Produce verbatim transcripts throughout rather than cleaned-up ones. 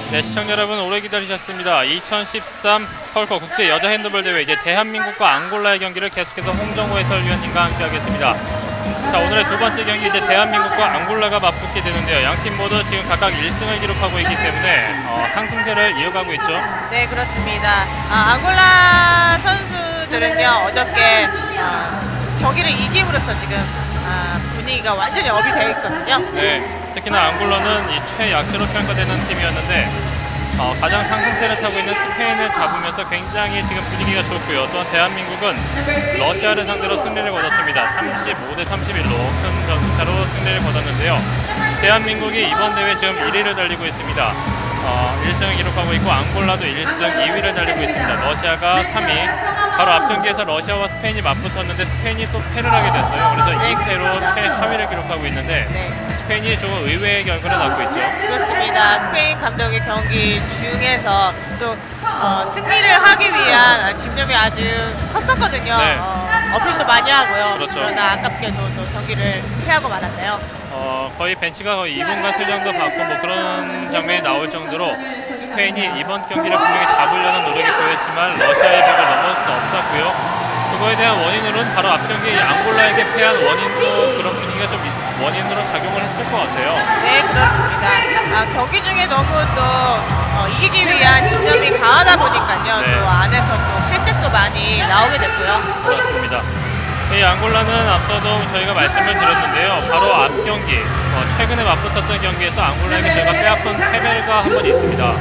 네, 시청자 여러분 오래 기다리셨습니다. 이천십삼 서울컵 국제 여자 핸드볼 대회 이제 대한민국과 앙골라의 경기를 계속해서 홍정호 해설위원님과 함께하겠습니다. 자, 오늘의 두 번째 경기 이제 대한민국과 앙골라가 맞붙게 되는데요. 양팀 모두 지금 각각 일 승을 기록하고 있기 때문에 어, 상승세를 이어가고 있죠. 네, 그렇습니다. 아, 앙골라 선수들은요 어저께 어, 경기를 이김으로써 지금 아, 분위기가 완전히 업이 되어 있거든요. 네, 특히나 앙골라는 이 최약체로 평가되는 팀이었는데 어, 가장 상승세를 타고 있는 스페인을 잡으면서 굉장히 지금 분위기가 좋고요. 또한 대한민국은 러시아를 상대로 승리를 거뒀습니다. 삼십오 대 삼십일로 큰 점차로 승리를 거뒀는데요. 대한민국이 이번 대회 지금 일 위를 달리고 있습니다. 어, 일 승을 기록하고 있고 앙골라도 일 승 이 위를 달리고 있습니다. 러시아가 삼 위. 바로 앞 경기에서 러시아와 스페인이 맞붙었는데 스페인이 또 패를 하게 됐어요. 그래서 이 패로 최하위를 기록하고 있는데 스페인이 조금 의외의 결과를 낳고 있죠. 그렇습니다. 스페인 감독의 경기 중에서 또 어, 승리를 하기 위한 집념이 아주 컸었거든요. 네. 어, 어필도 많이 하고요. 그렇죠. 그러나 아깝게도 또 경기를 패하고 말았네요. 어, 거의 벤치가 거의 이 분간 퇴장도 받고 뭐 그런 장면이 나올 정도로 스페인이 이번 경기를 분명히 잡으려는 노력이 보였지만 러시아의 벽을 넘어설 수 없었고요. 그거에 대한 원인으로는 바로 앞 경기에 앙골라에게 패한 원인도 그런 분위기가 좀 원인으로 작용을 했을 것 같아요. 네, 그렇습니다. 아, 경기 중에 너무 또 어, 이기기 위한 집념이 강하다 보니까요. 네. 또 안에서 또 실책도 많이 나오게 됐고요. 그렇습니다. 이 앙골라는 앞서도 저희가 말씀을 드렸는데요. 바로 앞 경기, 어, 최근에 맞붙었던 경기에서 앙골라에게 저희가 빼앗긴 패배가 한 번 있습니다.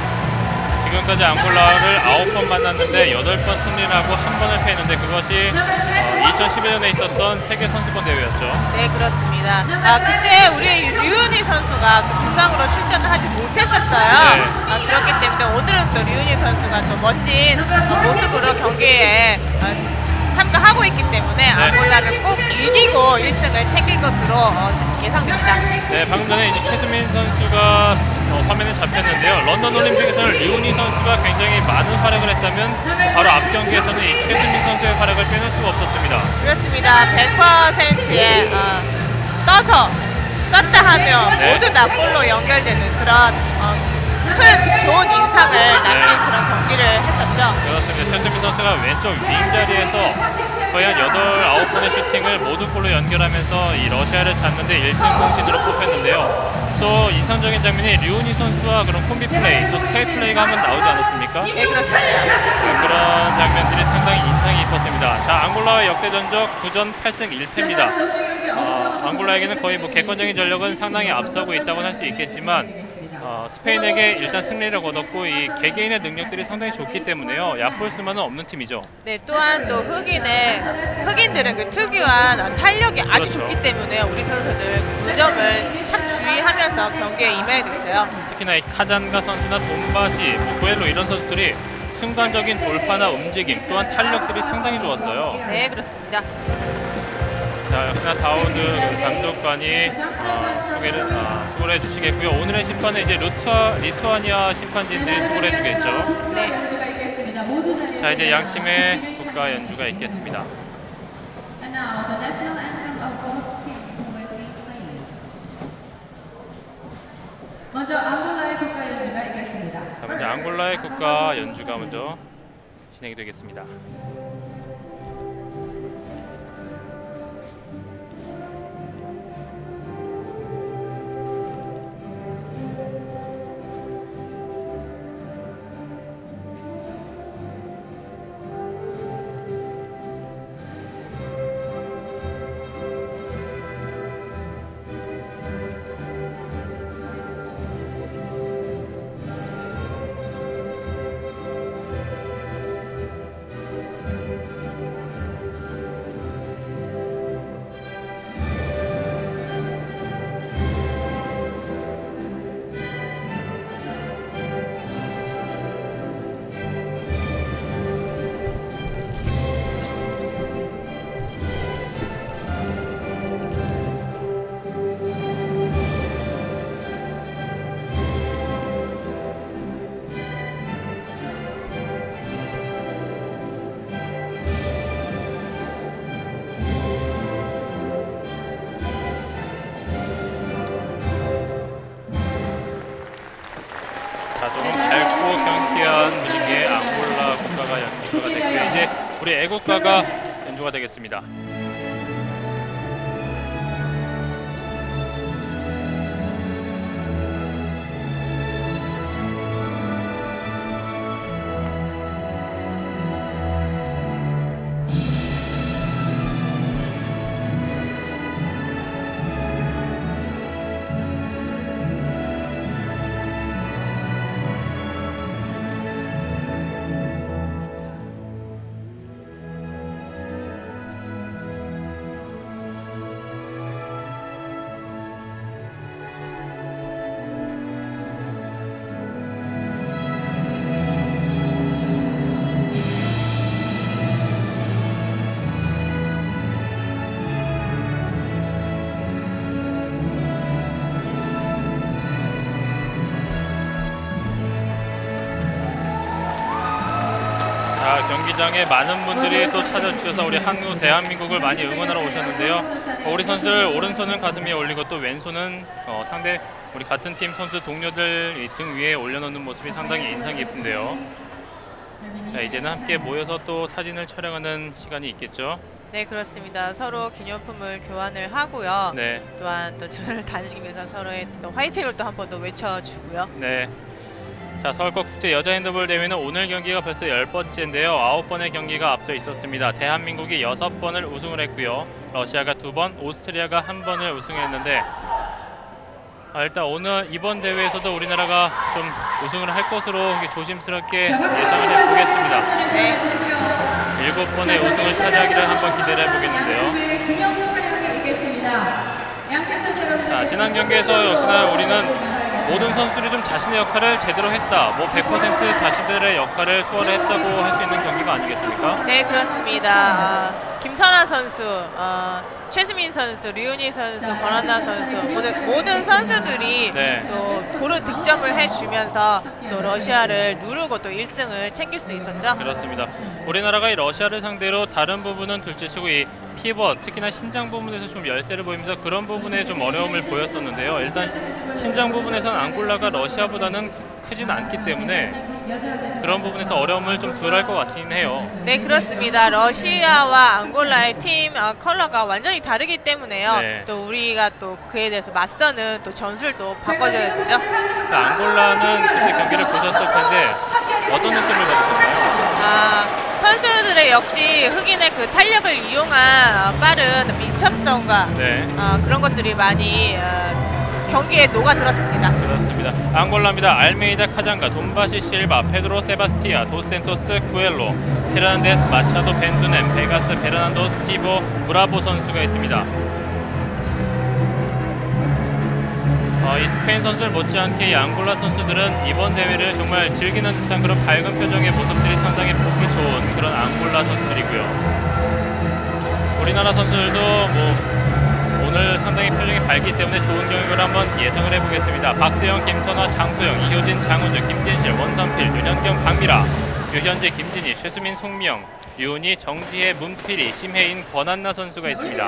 지금까지 앙골라를 아홉 번 만났는데 여덟 번 승리를 하고 한 번을 패했는데 그것이 어, 이천십일 년에 있었던 세계 선수권 대회였죠. 네, 그렇습니다. 아, 그때 우리 류은희 선수가 그 부상으로 출전을 하지 못했었어요. 네. 아, 그렇기 때문에 오늘은 또 류은희 선수가 또 멋진 어, 모습으로 경기에 어, 참가하고 있기 때문에 네. 앙골라를 꼭 이기고 일 승을 챙길 것으로 어, 예상됩니다. 네, 방금 전에 이제 최수민 선수가 어, 화면에 잡혔는데요. 런던 올림픽에서는 류은희 선수가 굉장히 많은 활약을 했다면 바로 앞 경기에서는 이 최수민 선수의 활약을 빼놓을 수가 없었습니다. 그렇습니다. 백 퍼센트의 어, 떠서 쐈다 하면 네. 모두 다 골로 연결되는 그런 어, 큰 좋은 인상을 남긴 네. 그런 경기를 했었죠. 그렇습니다. 최수민 선수가 왼쪽 윙 자리에서 거의 한 여덟, 아홉 번의 슈팅을 모두 골로 연결하면서 이 러시아를 잡는데 일 등 공신으로 뽑혔는데요. 또 인상적인 장면이 류은희 선수와 그런 콤비 플레이, 또 스카이 플레이가 한번 나오지 않았습니까? 네, 그렇습니다. 그런 장면들이 상당히 인상이 깊었습니다. 자, 앙골라의 역대 전적 구 전 팔 승 일 패입니다. 어, 앙골라에게는 거의 뭐 객관적인 전력은 상당히 앞서고 있다고 할 수 있겠지만 어, 스페인에게 일단 승리를 거뒀고 이 개개인의 능력들이 상당히 좋기 때문에요. 얕볼 수만은 없는 팀이죠. 네, 또한 또 흑인의 흑인들은 그 특유한 어, 탄력이 아주 그렇죠. 좋기 때문에 우리 선수들 그 점을 참 주의하면서 경기에 임해야 됐어요. 특히나 이 카잔가 선수나 돈바시, 뭐 고엘로 이런 선수들이 순간적인 돌파나 움직임 또한 탄력들이 상당히 좋았어요. 네, 그렇습니다. 자, 역시나 다우드 감독관이 어, 소개를 아, 수고를 해주시겠고요. 오늘의 심판은 이제 루투아, 리투아니아 심판진들이 수고를 해주겠죠. 네. 자, 이제 양 팀의 국가 연주가 있겠습니다. 먼저 앙골라의 국가 연주가 있겠습니다. 자, 먼저 앙골라의 국가 연주가 먼저 진행이 되겠습니다. 우리 애국가가 연주가 되겠습니다. 자, 경기장에 많은 분들이 또 찾아주셔서 우리 한국, 대한민국을 많이 응원하러 오셨는데요. 어, 우리 선수들 오른손은 가슴 위에 올리고 또 왼손은 어, 상대 우리 같은 팀 선수 동료들 이 등 위에 올려놓는 모습이 상당히 인상 깊은데요. 자, 이제는 함께 모여서 또 사진을 촬영하는 시간이 있겠죠. 네, 그렇습니다. 서로 기념품을 교환을 하고요. 네. 또한 또 저를 다니시면서 서로의 또 화이팅을 또 한 번 더 외쳐주고요. 네. 자, 서울컵 국제 여자 핸드볼 대회는 오늘 경기가 벌써 열 번째인데요. 아홉 번의 경기가 앞서 있었습니다. 대한민국이 여섯 번을 우승을 했고요. 러시아가 두 번, 오스트리아가 한 번을 우승했는데 아, 일단 오늘 이번 대회에서도 우리나라가 좀 우승을 할 것으로 조심스럽게 예상을 해보겠습니다. 네. 일곱 번의 우승을 차지하기를 한번 기대를 해보겠는데요. 자, 지난 경기에서 역시나 우리는 모든 선수들이 좀 자신의 역할을 제대로 했다. 뭐 백 퍼센트 자신들의 역할을 소화를 했다고 할 수 있는 경기가 아니겠습니까? 네, 그렇습니다. 어, 김선아 선수, 어, 최수민 선수, 류은희 선수, 권한나 선수 모든, 모든 선수들이 네. 또 고루 득점을 해주면서 또 러시아를 누르고 또 일 승을 챙길 수 있었죠. 그렇습니다. 우리나라가 이 러시아를 상대로 다른 부분은 둘째치고 이 피벗, 특히나 신장 부분에서 좀 열세를 보이면서 그런 부분에 좀 어려움을 보였었는데요. 일단 신장 부분에서는 앙골라가 러시아보다는 크진 않기 때문에 그런 부분에서 어려움을 좀 덜 할 것 같긴 해요. 네, 그렇습니다. 러시아와 앙골라의 팀 어, 컬러가 완전히 다르기 때문에요. 네. 또 우리가 또 그에 대해서 맞서는 또 전술도 바꿔줘야 되죠. 앙골라는 그때 경기를 보셨을 텐데 어떤 느낌을 받으셨나요? 아, 선수들의 역시 흑인의 그 탄력을 이용한 어, 빠른 민첩성과 네. 어, 그런 것들이 많이 어, 경기에 녹아들었습니다. 그렇습니다. 앙골라입니다. 알메이다 카장가, 돈바시 실바, 페드로 세바스티아, 도센토스 쿠엘로, 페르난데스 마차도 벤두넴, 베가스 베르난도 시보 브라보 선수가 있습니다. 어, 이 스페인 선수를 못지않게 이 앙골라 선수들은 이번 대회를 정말 즐기는 듯한 그런 밝은 표정의 모습들이 상당히 보기 좋은 그런 앙골라 선수들이고요. 우리나라 선수들도 뭐 오늘 상당히 표정이 밝기 때문에 좋은 경기를 한번 예상을 해보겠습니다. 박세영, 김선화, 장소영, 이효진, 장우주, 김진실, 원선필, 윤현경, 박미라, 유현재, 김진희, 최수민, 송미영, 유은희, 정지혜, 문필이, 심혜인, 권한나 선수가 있습니다.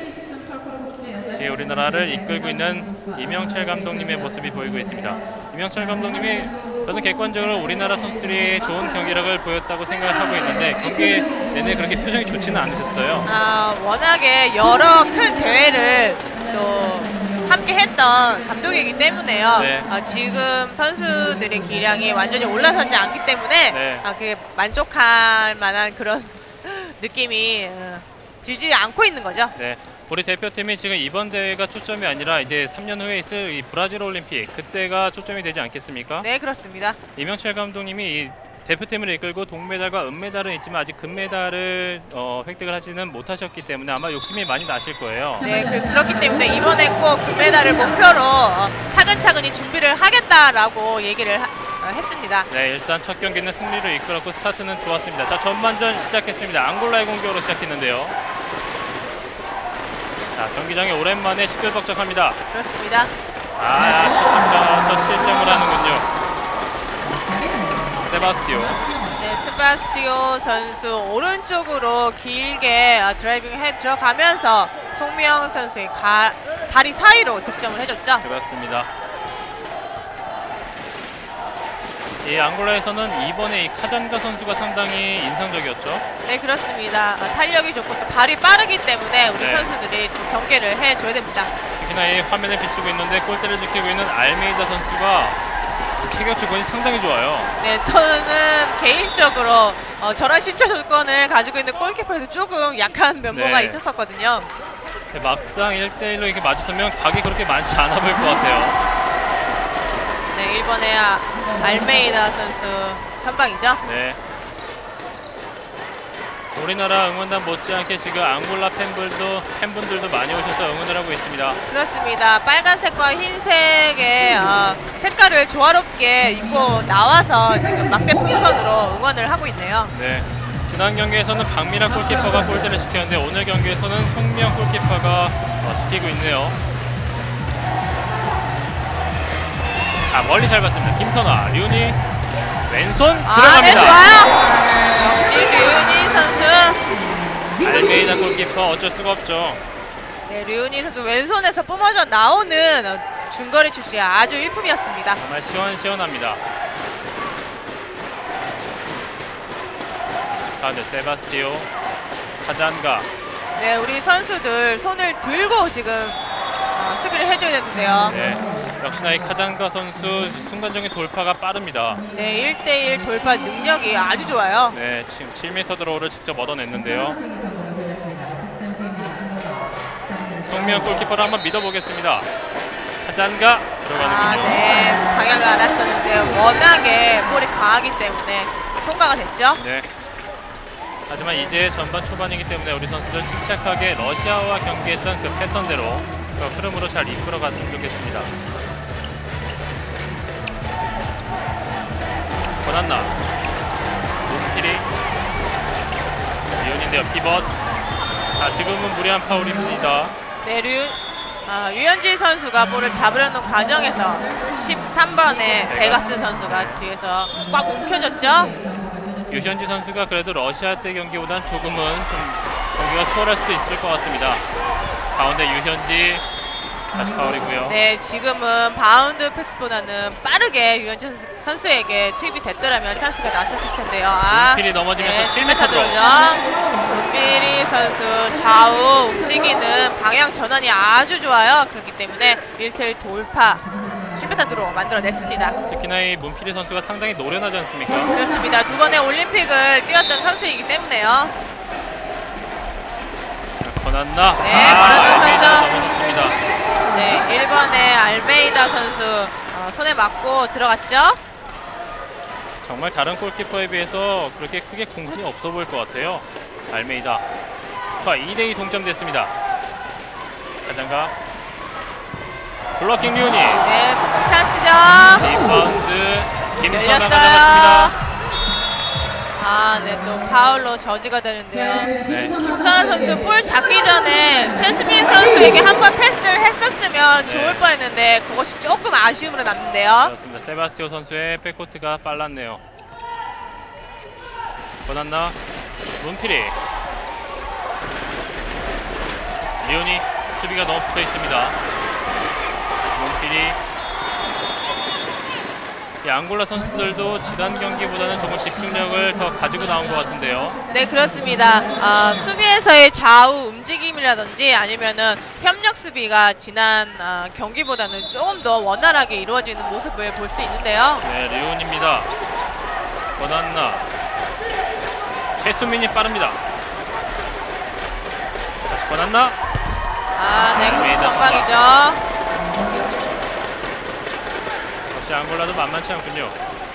지금 우리나라를 이끌고 있는 이명철 감독님의 모습이 보이고 있습니다. 이명철 감독님이 저는 객관적으로 우리나라 선수들이 좋은 경기력을 보였다고 생각을 하고 있는데 경기 내내 그렇게 표정이 좋지는 않으셨어요. 아, 워낙에 여러 큰 대회를 또 함께 했던 감독이기 때문에요. 네. 아, 지금 선수들의 기량이 완전히 올라서지 않기 때문에 네. 아, 그게 만족할 만한 그런 느낌이 어, 들지 않고 있는 거죠. 네. 우리 대표팀이 지금 이번 대회가 초점이 아니라 이제 삼 년 후에 있을 이 브라질 올림픽 그때가 초점이 되지 않겠습니까? 네, 그렇습니다. 이명철 감독님이 이 대표팀을 이끌고 동메달과 은메달은 있지만 아직 금메달을 어, 획득을 하지는 못하셨기 때문에 아마 욕심이 많이 나실 거예요. 네, 그- 그렇기 때문에 이번에 꼭 금메달을 목표로 어, 차근차근히 준비를 하겠다라고 얘기를 하, 어, 했습니다. 네, 일단 첫 경기는 승리로 이끌었고 스타트는 좋았습니다. 자, 전반전 시작했습니다. 앙골라의 공격으로 시작했는데요. 자, 경기장이 오랜만에 시끌벅적합니다. 그렇습니다. 아, 첫 득점, 첫 실점을 하는군요. 세바스티오. 네, 세바스티오 선수 오른쪽으로 길게 아, 드라이빙해 들어가면서 송미영 선수의 가, 다리 사이로 득점을 해줬죠. 그렇습니다. 이 앙골라에서는 이번에 이 카잔가 선수가 상당히 인상적이었죠. 네, 그렇습니다. 어, 탄력이 좋고 또 발이 빠르기 때문에 우리 네. 선수들이 또 경계를 해줘야 됩니다. 특히나 이 화면에 비치고 있는데 골대를 지키고 있는 알메이다 선수가 체격 조건이 상당히 좋아요. 네, 저는 개인적으로 어, 저런 신체 조건을 가지고 있는 골키퍼에서 조금 약한 면모가 네. 있었었거든요. 막상 일 대 일로 이렇게 마주서면 각이 그렇게 많지 않아 보일 것 같아요. 네, 일본의 아, 알메이다 선수 선방이죠. 네. 우리나라 응원단 못지않게 지금 앙골라 팬분들도 팬분들도 많이 오셔서 응원을 하고 있습니다. 그렇습니다. 빨간색과 흰색의 어, 색깔을 조화롭게 입고 나와서 지금 막대 풍선으로 응원을 하고 있네요. 네. 지난 경기에서는 박미라 골키퍼가 골대를 지켰는데 오늘 경기에서는 송미영 골키퍼가 어, 지키고 있네요. 자, 멀리 잘 봤습니다. 김선화, 류니 왼손 들어갑니다. 아, 네, 좋아요. 역시 류니 선수. 알메이다 골키퍼 어쩔 수가 없죠. 네, 류니 선수 왼손에서 뿜어져 나오는 어, 중거리 출시 아주 일품이었습니다. 정말 시원시원합니다. 가운데 세바스티오, 카잔가. 네, 우리 선수들 손을 들고 지금 어, 수비를 해줘야 되는데요. 네, 역시나 이 카잔가 선수 순간적인 돌파가 빠릅니다. 네, 일 대 일 돌파 능력이 아주 좋아요. 네, 지금 칠 미터 드로우를 직접 얻어냈는데요. 송미영 골키퍼를 한번 믿어보겠습니다. 카잔가 아, 들어가는군요. 네, 방향을 알았었는데 워낙에 볼이 강하기 때문에 통과가 됐죠. 네. 하지만 이제 전반 초반이기 때문에 우리 선수들 침착하게 러시아와 경기했던 그 패턴대로 그 흐름으로 잘 이끌어 갔으면 좋겠습니다. 권한나, 문필이, 리온인데요. 피벗. 자, 지금은 무리한 파울입니다. 네, 류, 아, 류현진 선수가 볼을 잡으려는 과정에서 십삼 번의 베가스 선수가 뒤에서 꽉 움켜졌죠. 유현지 선수가 그래도 러시아 때 경기보단 조금은 좀 경기가 수월할 수도 있을 것 같습니다. 가운데 유현지 다시 파울이고요. 네, 지금은 바운드 패스보다는 빠르게 유현진 선수에게 투입이 됐더라면 찬스가 났었을 텐데요. 아, 문필이 넘어지면서 네, 칠 미터 들어. 문필이 선수 좌우 움직이는 방향 전환이 아주 좋아요. 그렇기 때문에 일 대 일 돌파 칠 미터 드로 만들어냈습니다. 특히나 이 문필이 선수가 상당히 노련하지 않습니까? 그렇습니다. 두 번의 올림픽을 뛰었던 선수이기 때문에요. 권한나. 네, 아, 권한나 알메이다 선수. 넘어졌습니다. 네, 일 번의 알메이다 선수 어, 손에 맞고 들어갔죠. 정말 다른 골키퍼에 비해서 그렇게 크게 공간이 없어 보일 것 같아요. 알메이다. 스파 이 대 이 동점됐습니다. 가장가 블로킹 류니. 네, 성공 찬스죠. 리바운드 김선아가 열렸어요. 잡았습니다. 아, 네, 또 파울로 저지가 되는데요. 네. 김선아 선수 볼 잡기 전에 최수민 선수에게 한 번 패스를 했었으면 네. 좋을 뻔했는데 그것이 조금 아쉬움으로 남는데요. 그렇습니다. 세바스티오 선수의 백코트가 빨랐네요. 권한나, 문필이, 리온이 수비가 너무 붙어 있습니다. 문필이. 이 앙골라 선수들도 지난 경기보다는 조금 집중력을 더 가지고 나온 것 같은데요. 네, 그렇습니다. 아, 수비에서의 좌우 움직임이라든지 아니면은 협력 수비가 지난 아, 경기보다는 조금 더 원활하게 이루어지는 모습을 볼 수 있는데요. 네, 리온입니다. 권한나, 최수민이 빠릅니다. 다시 권한나. 아, 네, 알메이다 전방이죠. 역시 앙골라도 만만치 않군요.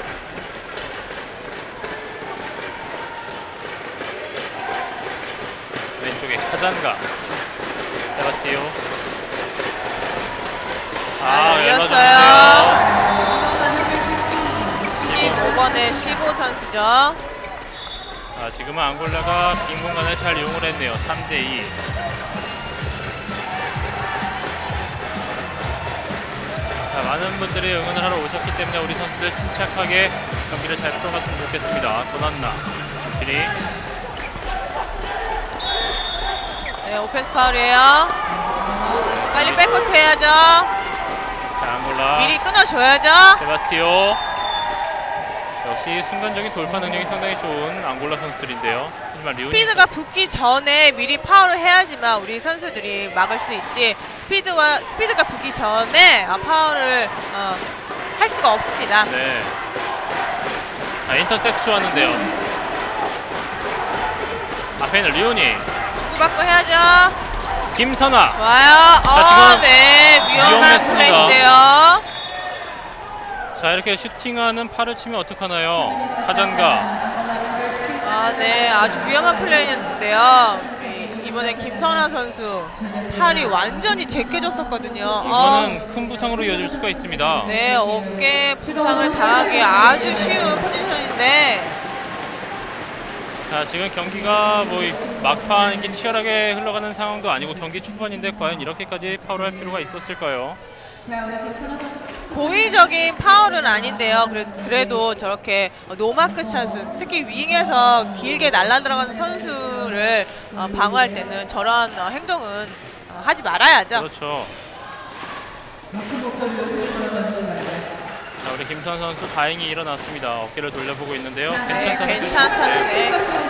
왼쪽에 카잔가, 세바스티오. 아, 열렸어요. 십오 번의 십오 선수죠. 아, 지금은 앙골라가 빈 공간을 잘 이용을 했네요. 삼 대 이. 자, 많은 분들이 응원을 하러 오셨기 때문에 우리 선수들 침착하게 경기를 잘 풀어갔으면 좋겠습니다. 권한나, 길이. 네, 오펜스 파울이에요. 빨리 백코트 해야죠. 자, 앙골라. 미리 끊어줘야죠. 세바스티오. 역시 순간적인 돌파 능력이 상당히 좋은 앙골라 선수들인데요. 하지만 리오니 스피드가 붙기 전에 미리 파울을 해야지만 우리 선수들이 막을 수 있지 스피드와 스피드가 붙기 전에 아, 파울을 어, 할 수가 없습니다. 네. 아, 인터셉트 좋았는데요. 앞에는 리오니. 주고받고 해야죠. 김선아. 좋아요. 어, 지금 네, 위험한 위험했습니다. 플레이인데요. 자, 이렇게 슈팅하는 팔을 치면 어떡하나요? 하잔가. 아, 네, 아주 위험한 플레이였는데요. 네, 이번에 김선아 선수 팔이 완전히 제껴졌었거든요. 어, 이거는 큰 부상으로 이어질 수가 있습니다. 네, 어깨 부상을 당하기 아주 쉬운 포지션인데. 자, 지금 경기가 뭐 막판 이렇게 치열하게 흘러가는 상황도 아니고 경기 초반인데 과연 이렇게까지 파울을 할 필요가 있었을까요? 고의적인 파울은 아닌데요. 그래, 그래도 저렇게 노마크 찬스, 특히 윙에서 길게 날라 들어가는 선수를 어, 방어할 때는 저런 어, 행동은 어, 하지 말아야죠. 그렇죠. 자, 우리 김선 선수 다행히 일어났습니다. 어깨를 돌려보고 있는데요. 네, 괜찮다는 괜찮다는 애.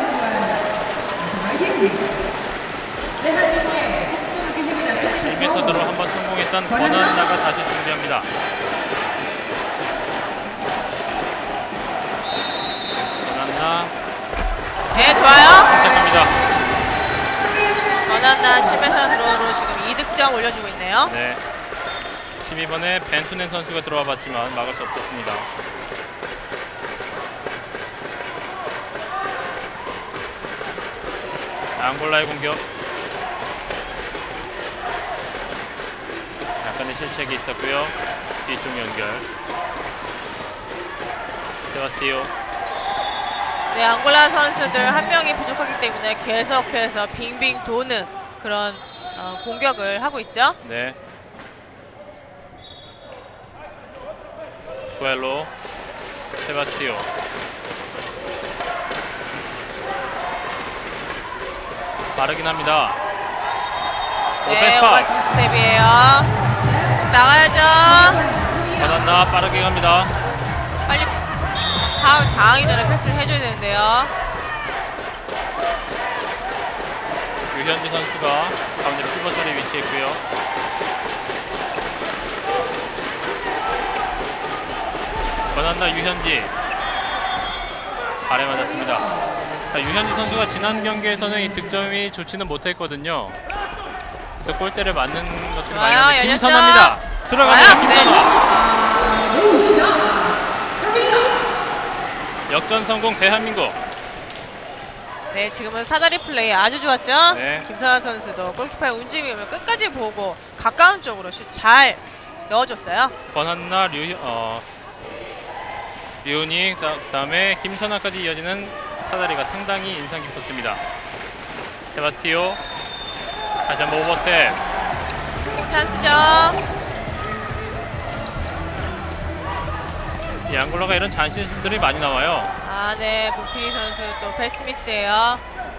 일 미터 드로 한번 성공했던 권한나가 다시 준비합니다. 권한나. 네, 좋아요. 침착합니다. 전한나 칠 미터 드로우로 지금 이 득점 올려주고 있네요. 네. 십이 번에 벤투넨 선수가 들어와 봤지만 막을 수 없었습니다. 앙골라의 공격. 약간의 실책이 있었고요. 뒤쪽 연결. 세바스티오. 네, 앙골라 선수들 한 명이 부족하기 때문에 계속해서 빙빙 도는 그런 어, 공격을 하고 있죠. 네. 구엘로. 세바스티오. 빠르긴 합니다. 네, 오펜스 파울. 오버스 스텝이에요. 나가야죠. 받았나? 빠르게 갑니다. 빨리 파울 당하기 전에 패스를 해줘야 되는데요. 유현지 선수가 가운데 피벗 자리에 위치했고요. 권한나 유현지. 발에 맞았습니다. 자, 유현지 선수가 지난 경기에서는 이 득점이 좋지는 못했거든요. 그래서 골대를 맞는 것들이 많이 좋아요, 나는데 열렸죠? 김선아입니다. 들어갑니다. 좋아요, 김선아. 역전 성공 대한민국. 네, 지금은 사다리 플레이 아주 좋았죠? 네. 김선아 선수도 골키퍼의 움직임을 끝까지 보고 가까운 쪽으로 슛 잘 넣어줬어요. 권한나 류, 어, 류니 그 다음에 김선아까지 이어지는 사다리가 상당히 인상 깊었습니다. 세바스티오 다시 한번 오버스텝. 공 찬스죠. 이 앙골라가 이런 잔실수들이 많이 나와요. 아, 네, 문필이 선수 또 패스미스예요.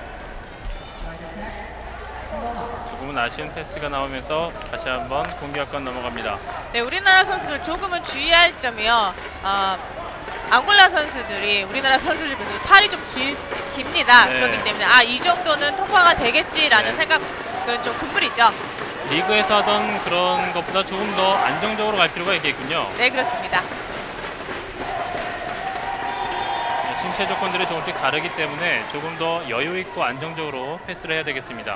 조금은 아쉬운 패스가 나오면서 다시 한번 공격권 넘어갑니다. 네, 우리나라 선수들 조금은 주의할 점이요. 아, 앙골라 선수들이 우리나라 선수들 비해서 팔이 좀 길, 깁니다. 네. 그렇기 때문에 아, 이 정도는 통과가 되겠지라는 네. 생각은 좀 금물이죠. 리그에서 하던 그런 것보다 조금 더 안정적으로 갈 필요가 있겠군요. 네, 그렇습니다. 신체 조건들이 조금씩 다르기 때문에 조금 더 여유 있고 안정적으로 패스를 해야 되겠습니다.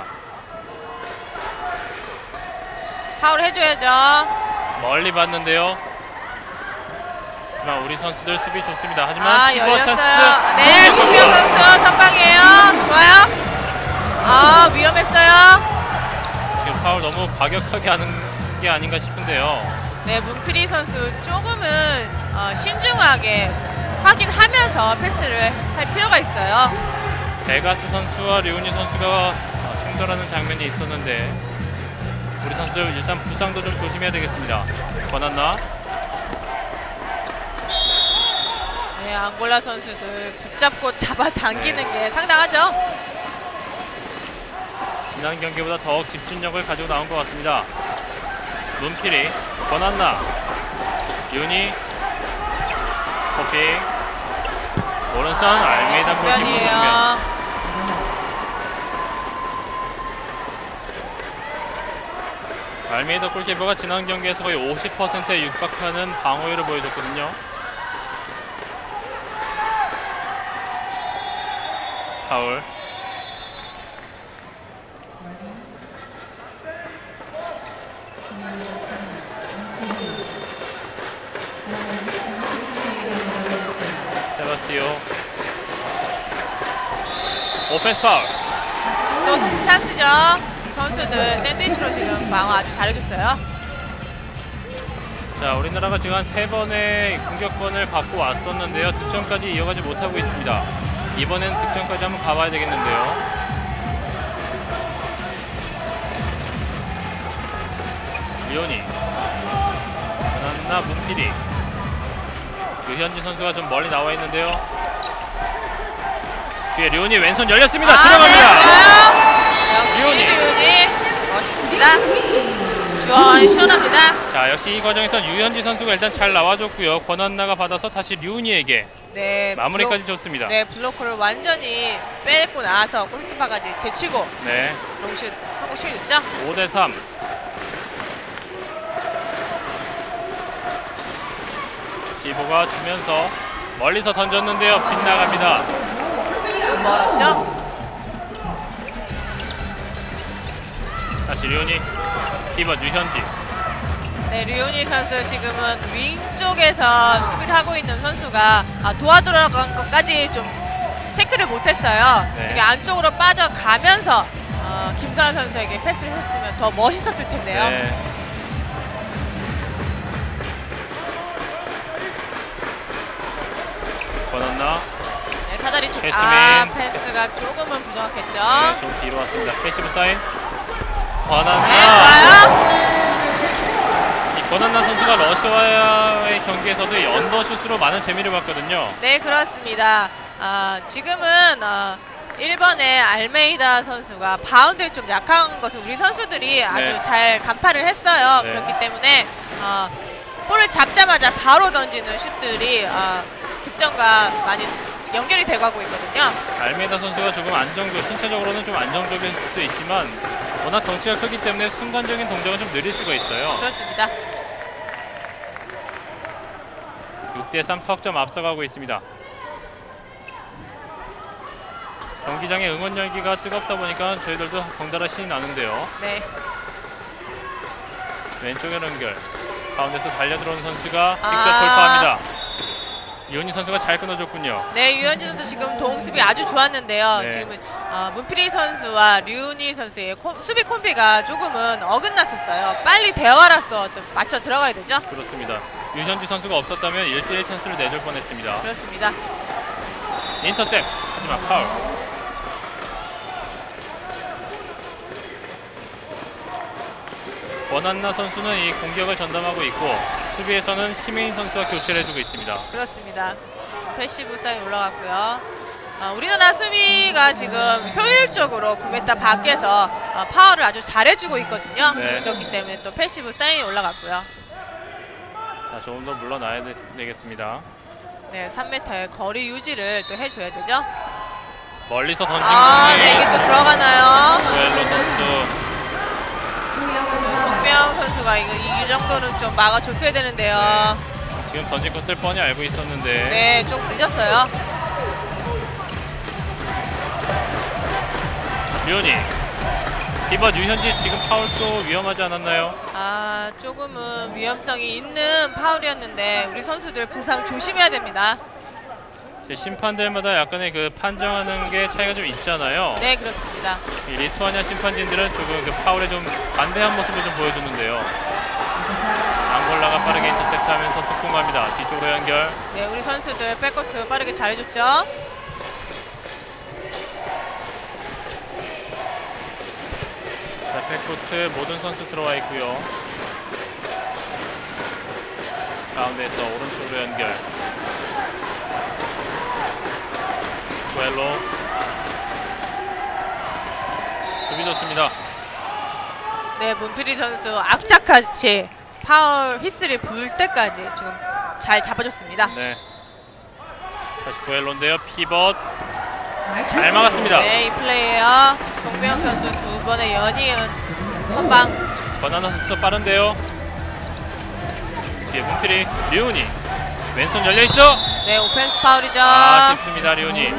파울 해줘야죠. 멀리 봤는데요. 하지만 우리 선수들 수비 좋습니다. 하지만 아, 피벗 열렸어요. 찬스. 네, 문필 선수 선방이에요. 좋아요. 아, 위험했어요. 지금 파울 너무 과격하게 하는 게 아닌가 싶은데요. 네, 문필이 선수 조금은 어, 신중하게 확인하면서 패스를 할 필요가 있어요. 베가스 선수와 류니 선수가 어, 충돌하는 장면이 있었는데 우리 선수들 일단 부상도 좀 조심해야 되겠습니다. 권한나. 네, 앙골라 선수들 붙잡고 잡아당기는 네. 게 상당하죠. 지난 경기보다 더욱 집중력을 가지고 나온 것 같습니다. 문필이, 권한나, 윤희, 호핑, 오른손 알메이다 골키퍼 정면. 정면이에요. 알메이다 골키퍼가 지난 경기에서 거의 오십 퍼센트에 육박하는 방어율을 보여줬거든요. 파울. 세바스티오. 오펜스 파울. 또 찬스죠. 이 선수는 샌드위치로 지금 방어 아주 잘해줬어요. 자, 우리나라가 지금 한 세 번의 공격권을 받고 왔었는데요. 득점까지 이어가지 못하고 있습니다. 이번엔 득점까지 한번 가봐야 되겠는데요. 리오니. 변한나 문필이. 유현진 선수가 좀 멀리 나와 있는데요. 뒤에 리오니 왼손 열렸습니다. 아, 들어갑니다. 네, 역시 리오니. 리오니 멋있습니다. 시원, 시원합니다. 자, 역시 이 과정에선 유현진 선수가 일단 잘 나와줬고요. 권한나가 받아서 다시 리오니에게 네, 마무리까지 블록, 줬습니다. 네, 블로커를 완전히 빼고 나서 골키퍼까지 제치고 네. 롱슛 성공시켰죠. 오 대 삼. 지보가 주면서 멀리서 던졌는데요. 빗나갑니다. 좀 멀었죠. 다시 리오니. 이번 유현진. 네, 류현희 선수 지금은 윙 쪽에서 수비를 하고 있는 선수가 아, 도와들어간 것까지 좀 체크를 못했어요. 네. 지금 안쪽으로 빠져가면서 어, 김선아 선수에게 패스를 했으면 더 멋있었을 텐데요. 네. 권한나. 네, 사다리 쪽. 패스민. 아, 패스가 조금은 부정확했죠. 네, 좀 뒤로 왔습니다. 패시브 사인. 권한나. 네, 좋아요. 이 권한나 선수가 러시아와의 경기에서도 이 언더슛으로 많은 재미를 봤거든요. 네, 그렇습니다. 아, 지금은 어, 일 번의 알메이다 선수가 바운드에 좀 약한 것을 우리 선수들이 아주 네. 잘 간파를 했어요. 네. 그렇기 때문에 어, 볼을 잡자마자 바로 던지는 슛들이 어, 득점과 많이 연결이 돼가고 있거든요. 알메이다 선수가 조금 안정적, 신체적으로는 좀 안정적일 수도 있지만 워낙 덩치가 크기 때문에 순간적인 동작은 좀 느릴 수가 있어요. 그렇습니다. 육 대 삼 석점 앞서가고 있습니다. 경기장의 응원 열기가 뜨겁다 보니까 저희들도 덩달아 신이 나는데요. 네. 왼쪽에 연결. 가운데서 달려들어오는 선수가 직접 아. 돌파합니다. 이온희 선수가 잘 끊어줬군요. 네, 유현진 선수 지금 동수비 아주 좋았는데요. 네. 지금은 어, 문필이 선수와 류은희 선수의 콤, 수비 콤비가 조금은 어긋났었어요. 빨리 대화라서 또 맞춰 들어가야 되죠. 그렇습니다. 유현지 선수가 없었다면 일 대 일 찬스를 내줄 뻔했습니다. 그렇습니다. 인터셉트. 하지만 파울. 권한나 선수는 이 공격을 전담하고 있고 수비에서는 심혜인 선수와 교체를 해주고 있습니다. 그렇습니다. 패시브 사인 올라갔고요. 어, 우리나라 수비가 지금 효율적으로 구 미터 밖에서 어, 파워를 아주 잘해주고 있거든요. 네. 그렇기 때문에 또 패시브 사인이 올라갔고요. 자, 조금 더 물러나야 되, 되겠습니다. 네, 삼 미터의 거리 유지를 또 해줘야 되죠. 멀리서 던진 아, 공이 네, 이게 또 들어가나요? 구엘로 선수. 송명 선수가 이거 이 정도는 좀 막아줬어야 되는데요. 네. 지금 던질 것을 뻔히 알고 있었는데. 네, 좀 늦었어요. 류현이. 이번 유현지 지금 파울도 위험하지 않았나요? 아, 조금은 위험성이 있는 파울이었는데 우리 선수들 부상 조심해야 됩니다. 심판들마다 약간의 그 판정하는 게 차이가 좀 있잖아요. 네, 그렇습니다. 이 리투아니아 심판진들은 조금 그 파울에 좀 반대한 모습을 좀 보여줬는데요. 앙골라가 빠르게 인터셉트하면서 속공 갑니다. 뒤쪽으로 연결. 네, 우리 선수들 백코트 빠르게 잘해줬죠. 자, 백코트 모든 선수 들어와 있고요. 가운데에서 오른쪽으로 연결. 구엘로. 수비 좋습니다. 네, 문필이 선수 악착같이 파울 휘슬이 불 때까지 지금 잘 잡아줬습니다. 네. 다시 고엘로인데요. 피벗 잘 막았습니다. 네, 이 플레이에요. 송병 선수 두 번의 연이은 선방. 권하나 선수 빠른데요. 뒤에 문필이 류은이 왼손 열려있죠? 네, 오펜스 파울이죠. 아쉽습니다. 류은이.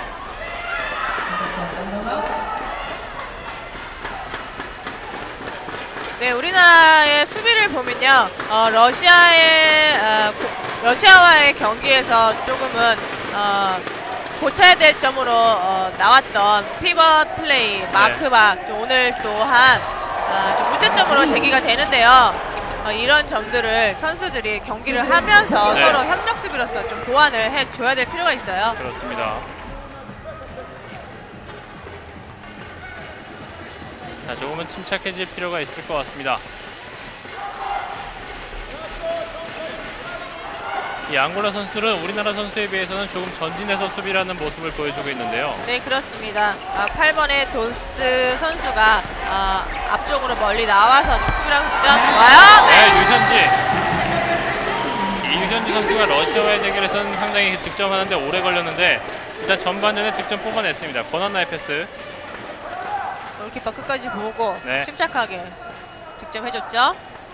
네, 우리나라의 수비를 보면요, 어, 러시아의 어, 고, 러시아와의 경기에서 조금은 어, 고쳐야 될 점으로 어, 나왔던 피벗 플레이, 마크박, 좀 오늘 또한 어, 좀 문제점으로 제기가 되는데요. 어, 이런 점들을 선수들이 경기를 하면서 네. 서로 협력 수비로서 좀 보완을 해줘야 될 필요가 있어요. 그렇습니다. 자, 조금은 침착해질 필요가 있을 것 같습니다. 이 앙골라 선수는 우리나라 선수에 비해서는 조금 전진해서 수비라는 모습을 보여주고 있는데요. 네, 그렇습니다. 아, 팔 번의 돈스 선수가 아, 앞쪽으로 멀리 나와서 좀 수비를 하고 있죠. 좋아요. 네, 유현지. 이 유현지 선수가 러시아와의 대결에서는 상당히 득점하는데 오래 걸렸는데 일단 전반전에 득점 뽑아냈습니다. 권한나의 패스. 골키퍼 끝까지 보고 네. 침착하게 득점해줬죠.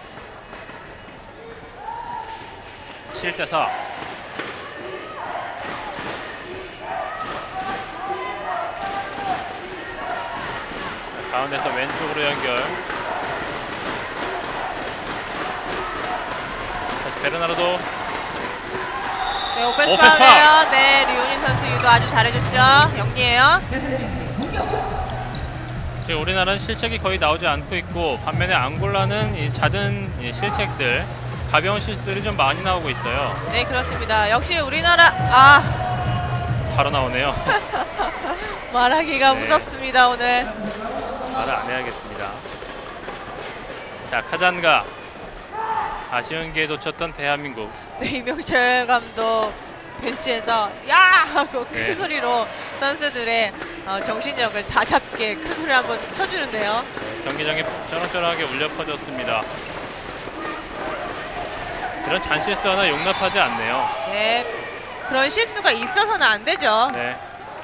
칠 대 사. 가운데서 왼쪽으로 연결. 다시 베르나르도. 네, 오펜스 오펜스 파울이에요. 네, 류은희 선수 유도 아주 잘해줬죠. 영리해요. 지금 우리나라는 실책이 거의 나오지 않고 있고 반면에 앙골라는 이 잦은 이 실책들, 가벼운 실수들이 좀 많이 나오고 있어요. 네, 그렇습니다. 역시 우리나라 아 바로 나오네요. 말하기가 네. 무섭습니다 오늘. 말을 안 해야겠습니다. 자, 카잔가. 아쉬운 기회 놓쳤던 대한민국. 네, 이명철 감독 벤치에서 야! 하고 큰 네. 소리로 선수들의 어, 정신력을 다 잡게 큰 소리 한번 쳐주는데요. 경기장에 쩌렁쩌렁하게 울려 퍼졌습니다. 이런 잔실수 하나 용납하지 않네요. 네, 그런 실수가 있어서는 안 되죠. 네.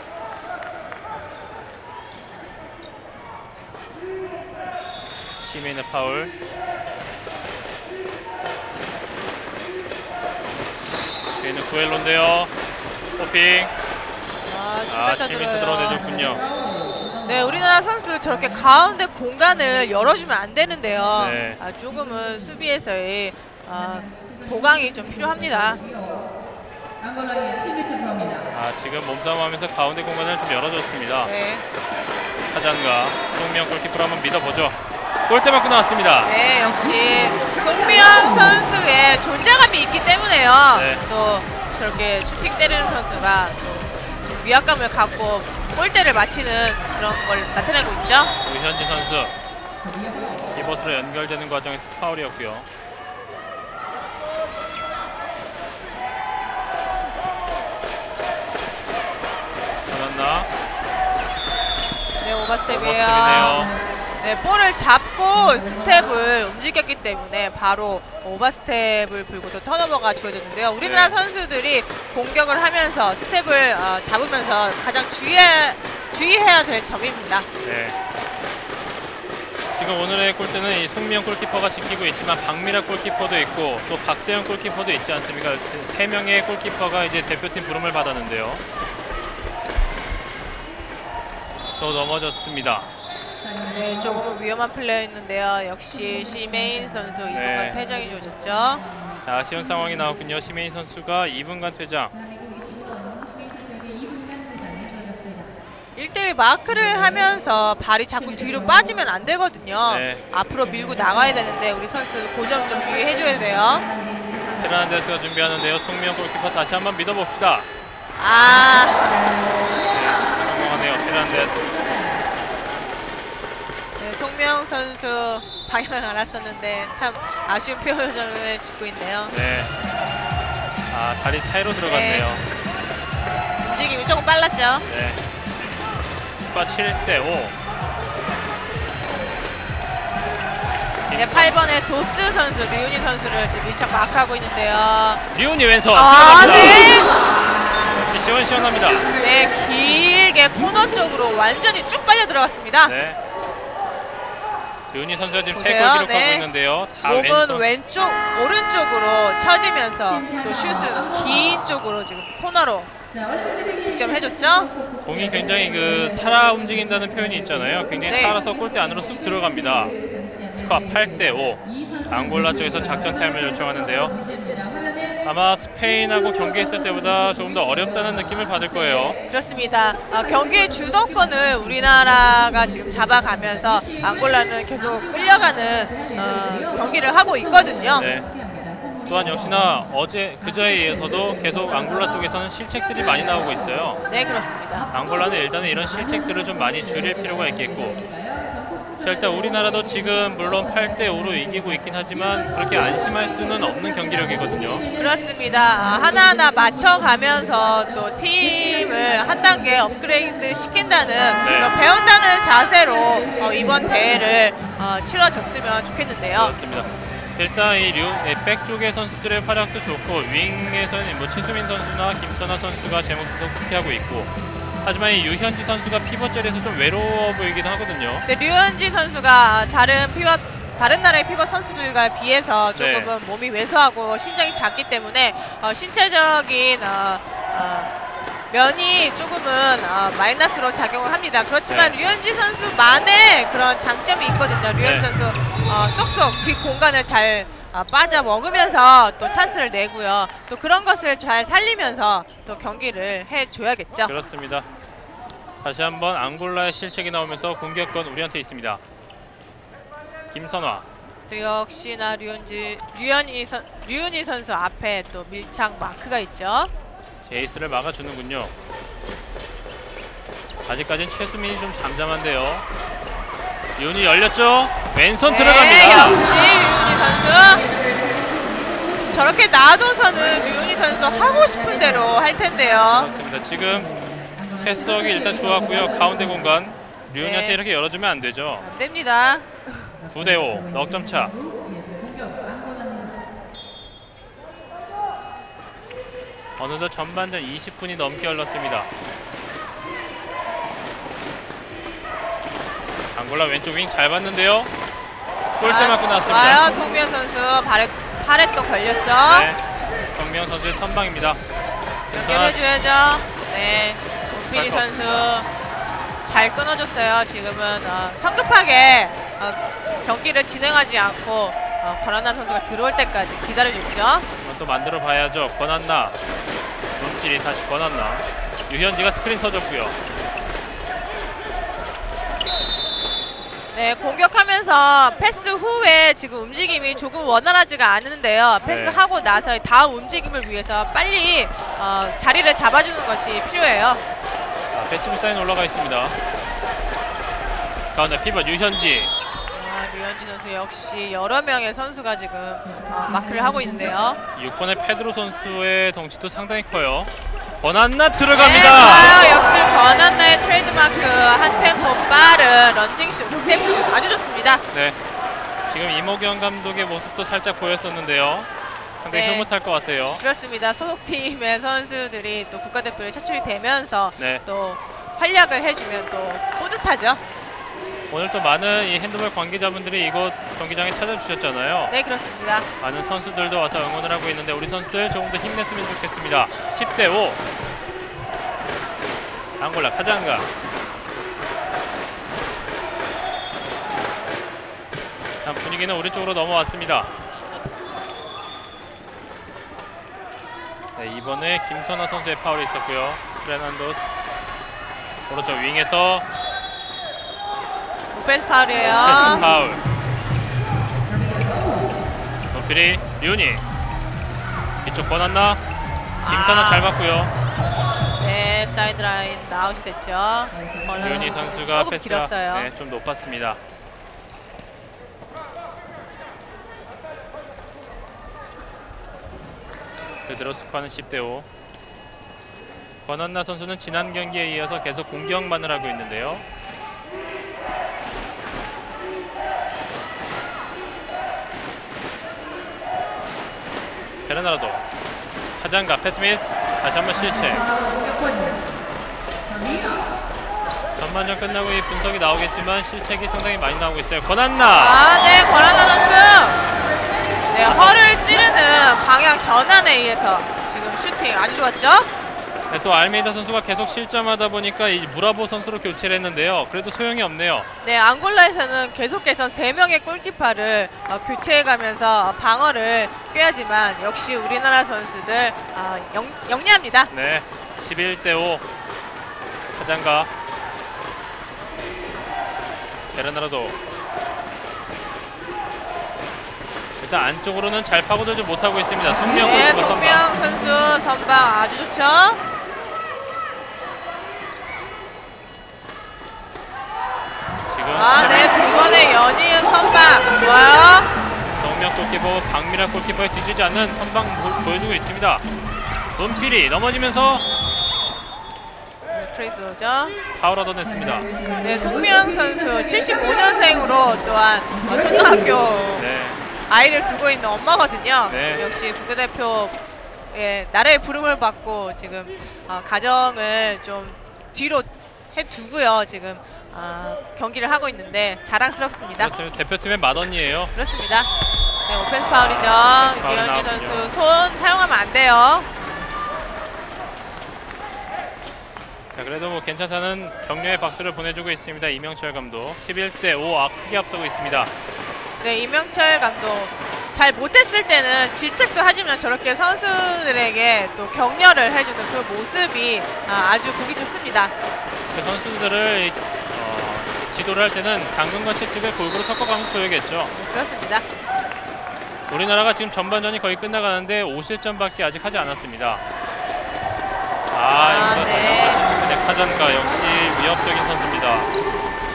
시민의 파울. 뒤에는 구엘로인데요. 호핑. 아, 아, 중간타 시민트 들어요. 들어내줬군요. 네, 우리나라 선수들 저렇게 가운데 공간을 열어주면 안 되는데요. 네. 아, 조금은 수비에서의 아, 보강이 좀 필요합니다. 앙골라의 칠 미터 프로입니다. 아, 지금 몸싸움하면서 가운데 공간을 좀 열어줬습니다. 네, 하잔가 송명 골키퍼로 한번 믿어보죠. 골대 맞고 나왔습니다. 네, 역시 송미영 선수의 존재감이 있기 때문에요. 네. 또 저렇게 슈팅 때리는 선수가 또 위압감을 갖고 골대를 맞히는 그런 걸 나타내고 있죠. 우현지 선수 기버스로 연결되는 과정에서 파울이었고요. 전한나. 네, 오버스텝이에요. 오버스텝이네요. 네, 볼을 잡고 스텝을 움직였기 때문에 바로 오버스텝을 불고 또 턴오버가 주어졌는데요. 우리나라 네. 선수들이 공격을 하면서 스텝을 어, 잡으면서 가장 주의해, 주의해야 될 점입니다. 네. 지금 오늘의 골대는 이 송미영 골키퍼가 지키고 있지만 박미락 골키퍼도 있고 또 박세영 골키퍼도 있지 않습니까? 세 명의 골키퍼가 이제 대표팀 부름을 받았는데요. 또 넘어졌습니다. 네, 조금은 위험한 플레이였는데요. 역시 시메인 선수 이 분간 네. 퇴장이 주어졌죠. 자, 아쉬운 상황이 나왔군요. 시메인 선수가 이 분간 퇴장. 대한민국 이십일 번 시민 선수에게 이 분간 퇴장이 주어졌습니다. 일 대 일 마크를 하면서 발이 자꾸 뒤로 빠지면 안 되거든요. 네. 앞으로 밀고 나가야 되는데 우리 선수 그 점 좀 유의해줘야 돼요. 페르난데스가 준비하는데요. 송미영 골키퍼 다시 한번 믿어봅시다. 아, 성공하네요. 페르난데스. 네, 송명 선수 방향을 알았었는데 참 아쉬운 표정을 짓고 있네요. 네. 아, 다리 사이로 들어갔네요. 움직임이 조금 빨랐죠. 네. 스파 칠 대 오. 네, 팔 번의 도스 선수, 류은희 선수를 지금 밀착 마크하고 있는데요. 류은이 왼손 아, 들어갑니다. 네. 역시 시원시원합니다. 네, 길게 코너 쪽으로 완전히 쭉 빨려 들어갔습니다. 네. 류은희 선수가 지금 세 보세요. 골 기록하고 네. 있는데요. 다 몸은 왼손. 왼쪽, 오른쪽으로 처지면서 또 슛은 긴 쪽으로 지금 코너로 득점해줬죠. 공이 굉장히 그 살아 움직인다는 표현이 있잖아요. 굉장히 네. 살아서 골대 안으로 쑥 들어갑니다. 스코어 팔 대 오. 앙골라 쪽에서 작전 타임을 요청하는데요. 아마 스페인하고 경기했을 때보다 조금 더 어렵다는 느낌을 받을 거예요. 그렇습니다. 어, 경기의 주도권을 우리나라가 지금 잡아가면서 앙골라는 계속 끌려가는 어, 경기를 하고 있거든요. 네. 또한 역시나 어제 그저에 이어서도 계속 앙골라 쪽에서는 실책들이 많이 나오고 있어요. 네, 그렇습니다. 앙골라는 일단은 이런 실책들을 좀 많이 줄일 필요가 있겠고, 자, 일단 우리나라도 지금 물론 팔 대 오로 이기고 있긴 하지만 그렇게 안심할 수는 없는 경기력이거든요. 그렇습니다. 아, 하나하나 맞춰가면서 또 팀을 한 단계 업그레이드 시킨다는 네. 그런 배운다는 자세로 어, 이번 대회를 어, 치러줬으면 좋겠는데요. 그렇습니다. 일단 이 류, 네, 백 쪽의 선수들의 활약도 좋고, 윙에서는 뭐 최수민 선수나 김선아 선수가 제 몫을 흡기하고 있고, 하지만 이 유현지 선수가 피벗 자리에서 좀 외로워 보이긴 하거든요. 네, 류현지 선수가 다른 피벗 다른 나라의 피벗 선수들과 비해서 조금은 네. 몸이 왜소하고 신장이 작기 때문에 어, 신체적인 어, 어, 면이 조금은 어, 마이너스로 작용을 합니다. 그렇지만 네. 류현지 선수만의 그런 장점이 있거든요. 류현지 네. 선수 어, 쏙쏙 뒷 공간을 잘 어, 빠져 먹으면서 또 찬스를 내고요. 또 그런 것을 잘 살리면서 또 경기를 해줘야겠죠. 그렇습니다. 다시 한번 앙골라의 실책이 나오면서 공격권 우리한테 있습니다. 김선화. 또 역시나 류현지, 류현이, 선, 류현이 선수 앞에 또 밀착 마크가 있죠. 제이스를 막아주는군요. 아직까지는 최수민이 좀 잠잠한데요. 윤이 열렸죠? 왼손 네, 들어갑니다. 역시 류현이 선수. 저렇게 놔둬서는 류현이 선수 하고 싶은 대로 할 텐데요. 그렇습니다. 지금 패스워크 일단 좋았고요. 가운데 공간 류현이한테 네. 이렇게 열어주면 안 되죠. 안 됩니다. 구 대 오 넉 점 차. 어느덧 전반전 이십 분이 넘게 흘렀습니다. 앙골라 왼쪽 윙 잘 봤는데요. 골대 맞고 나왔습니다. 와요, 송미현 선수 발에, 팔에 또 걸렸죠. 네, 성명 선수의 선방입니다. 연결해줘야죠. 네, 오피리 잘 선수 잘 끊어줬어요. 지금은 어, 성급하게 어, 경기를 진행하지 않고 어, 권한나 선수가 들어올 때까지 기다려줬죠. 이건 또 만들어 봐야죠. 권한나, 문필이 다시 권한나. 유현지가 스크린 서줬고요. 네, 공격하면서 패스 후에 지금 움직임이 조금 원활하지가 않은데요. 패스하고 나서 다음 움직임을 위해서 빨리 어, 자리를 잡아주는 것이 필요해요. 자, 패시브 사인 올라가 있습니다. 가운데 피벗 유현지. 아, 류현지 선수 역시 여러 명의 선수가 지금 어, 마크를 하고 있는데요. 육 번의 페드로 선수의 덩치도 상당히 커요. 권한나 네, 들어갑니다. 좋아요. 역시 권한나의 트레이드마크 한 템포 빠른 런닝슛, 스텝슛 아주 좋습니다. 네, 지금 이모경 감독의 모습도 살짝 보였었는데요. 상당히 네. 흐뭇할 것 같아요. 그렇습니다. 소속팀의 선수들이 또 국가대표에 차출이 되면서 네. 또 활약을 해주면 또 뿌듯하죠. 오늘 또 많은 이 핸드볼 관계자분들이 이곳 경기장에 찾아주셨잖아요. 네, 그렇습니다. 많은 선수들도 와서 응원을 하고 있는데 우리 선수들 조금 더 힘냈으면 좋겠습니다. 십 대 오. 앙골라 카장가. 자, 분위기는 오른쪽으로 넘어왔습니다. 네, 이번에 김선아 선수의 파울이 있었고요. 페르난도스 오른쪽 윙에서 오펜스 파울이에요. 패스 파울. 노필이 류니. 이쪽 권한나. 김선아 아. 잘 봤고요. 네, 사이드라인 아웃이 됐죠. 류니 선수가 조금 패스가 길었어요. 네, 좀 높았습니다. 그대로 스코어는 십 대 오. 권한나 선수는 지난 경기에 이어서 계속 공격만을 하고 있는데요. 베르나르도 카잔가 패스 미스. 다시 한번 실책. 전반전 끝나고 이 분석이 나오겠지만 실책이 상당히 많이 나오고 있어요. 권한나. 아, 네, 권한나 선수. 네, 허를 찌르는 방향 전환에 의해서 지금 슈팅 아주 좋았죠? 네, 또 알메이다 선수가 계속 실점하다 보니까 이 무라보 선수로 교체를 했는데요. 그래도 소용이 없네요. 네, 앙골라에서는 계속해서 세 명의 골키퍼를 어, 교체해가면서 방어를 꾀하지만 역시 우리나라 선수들 어, 영, 영리합니다. 네, 십일 대 오. 카잔가. 베르나르도. 일단 안쪽으로는 잘 파고들지 못하고 있습니다. 송명 네, 골키퍼 송명 선방. 선수 선방 아주 좋죠? 지금 아, 네, 두 번의 연이은 선방 좋아요. 송명 골키퍼 박미라 골키퍼에 뒤지지 않는 선방 보, 보여주고 있습니다. 논필이 넘어지면서 프레이드죠. 파울 얻어냈습니다. 네, 송명 선수 칠십오 년생으로 또한 어, 초등학교 네. 아이를 두고 있는 엄마거든요. 네. 역시 국가대표의 나라의 부름을 받고 지금 어, 가정을 좀 뒤로 해두고요. 지금 어, 경기를 하고 있는데 자랑스럽습니다. 그렇습니다. 대표팀의 맏언니예요. 그렇습니다. 네, 오펜스 파울이죠. 파울 류현진 나왔군요. 선수 손 사용하면 안 돼요. 자, 그래도 뭐 괜찮다는 격려의 박수를 보내주고 있습니다. 이명철 감독. 십일 대 오. 아, 크게 앞서고 있습니다. 네, 이명철 감독 잘 못했을 때는 질책도 하지만 저렇게 선수들에게 또 격려를 해주는 그 모습이 아, 아주 보기 좋습니다. 그 선수들을 어, 지도를 할 때는 당근과 채찍을 골고루 섞어가면서 줘야겠죠. 그렇습니다. 우리나라가 지금 전반전이 거의 끝나가는데 오 실점밖에 아직 하지 않았습니다. 아, 아, 여기서 네. 다시 한번 최근에 카잔가 역시 위협적인 선수입니다.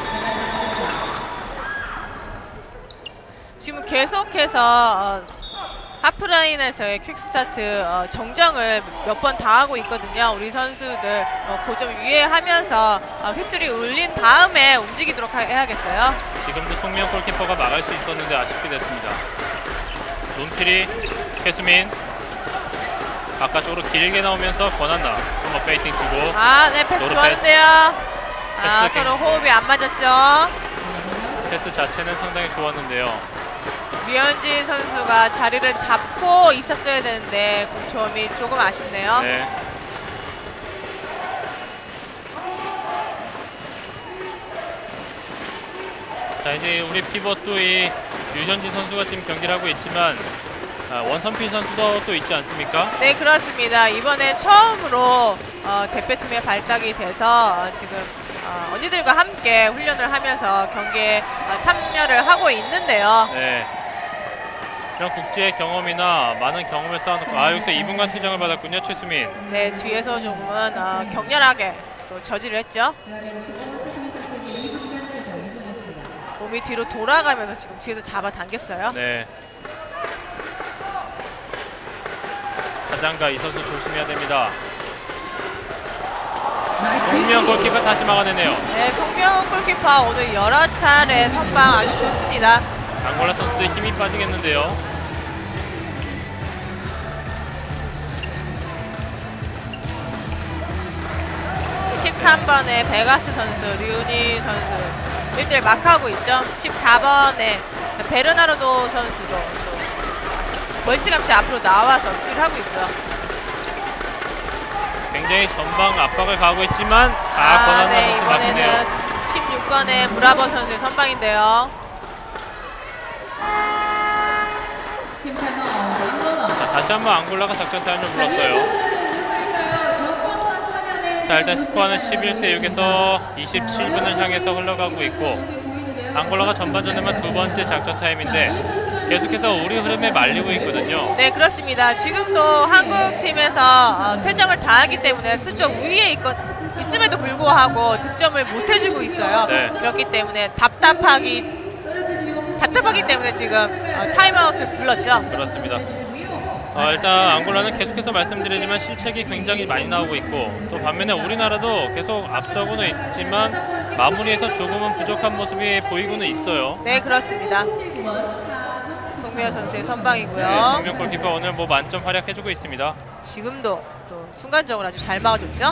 지금 계속해서 어, 하프라인에서의 퀵스타트 어, 정정을 몇 번 당하고 있거든요. 우리 선수들 어, 그 점 유의하면서 어, 휘슬이 울린 다음에 움직이도록 하, 해야겠어요. 지금도 송명 골키퍼가 막을 수 있었는데 아쉽게 됐습니다. 논필이 최수민 바깥쪽으로 길게 나오면서 권한나 한번 페이팅 주고 아, 네, 패스 노르 좋았는데요. 아, 패스 서로 갱- 호흡이 안 맞았죠. 패스 자체는 상당히 좋았는데요. 류현진 선수가 자리를 잡고 있었어야 되는데 그 점이 조금 아쉽네요. 네. 자, 이제 우리 피벗도 이 류현진 선수가 지금 경기를 하고 있지만 아, 원선필 선수도 또 있지 않습니까? 네, 그렇습니다. 이번에 처음으로 어, 대표팀에 발탁이 돼서 어, 지금 어, 언니들과 함께 훈련을 하면서 경기에 어, 참여를 하고 있는데요. 네. 이런 국제 경험이나 많은 경험을 쌓아놓고 아, 여기서 이 분간 퇴장을 받았군요, 최수민. 네, 뒤에서 조금은 어, 격렬하게 또 저지를 했죠. 몸이 뒤로 돌아가면서 지금 뒤에서 잡아당겼어요. 네. 가장가 이 선수 조심해야 됩니다. 송명 골키퍼 다시 막아내네요. 네, 송명훈 골키퍼 오늘 여러 차례 선방 아주 좋습니다. 앙골라 선수들 힘이 빠지겠는데요. 십삼 번의 베가스 선수, 류니 선수 일 대 일 마크하고 있죠. 십사 번의 베르나르도 선수도 또 멀찌감치 앞으로 나와서 수비를 하고 있고요. 굉장히 전방 압박을 가하고 있지만 아, 아, 권한나 네, 선수 막히네요. 이번에는 십육 번의 무라버 선수의 선방인데요. 팀 타임아웃 앙골라. 자, 다시 한번 앙골라가 작전 타임을 불렀어요. 자, 일단 스코어는 십일 대 육에서 이십칠 분을 향해서 흘러가고 있고 앙골라가 전반전에만 두 번째 작전 타임인데 계속해서 우리 흐름에 말리고 있거든요. 네, 그렇습니다. 지금도 한국 팀에서 어, 퇴장을 당하기 때문에 수적 우위에 있거, 있음에도 불구하고 득점을 못 해주고 있어요. 네. 그렇기 때문에 답답하기 답답하기 때문에 지금 어, 타임아웃을 불렀죠. 그렇습니다. 어, 일단 앙골라는 계속해서 말씀드리지만 실책이 굉장히 많이 나오고 있고 또 반면에 우리나라도 계속 앞서고는 있지만 마무리에서 조금은 부족한 모습이 보이고는 있어요. 네, 그렇습니다. 송미호 선수의 선방이고요. 네, 송명 골키퍼 오늘 뭐 만점 활약해주고 있습니다. 지금도 또 순간적으로 아주 잘 막아줬죠.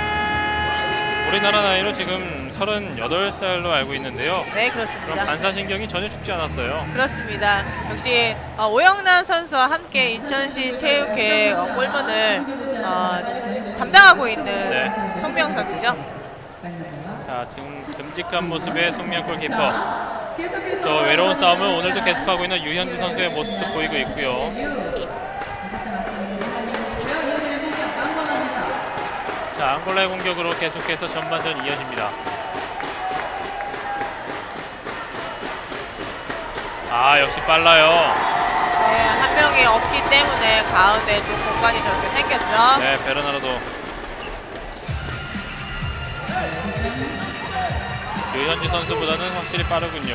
우리나라 나이로 지금 서른여덟 살로 알고 있는데요. 네, 그럼 그렇습니다. 반사신경이 전혀 죽지 않았어요. 그렇습니다. 역시 어, 오영란 선수와 함께 인천시 체육회 어, 골문을 어, 담당하고 있는 네. 송명 선수죠. 자, 지금 듬직한 모습의 송미영 골키퍼. 또 외로운 싸움을 오늘도 계속하고 있는 유현주 선수의 모습도 보이고 있고요. 자, 앙골라의 공격으로 계속해서 전반전 이어집니다. 아, 역시 빨라요. 네, 한 명이 없기 때문에 가운데 또 공간이 저렇게 생겼죠. 네, 베르나르도. 유현주 선수보다는 확실히 빠르군요.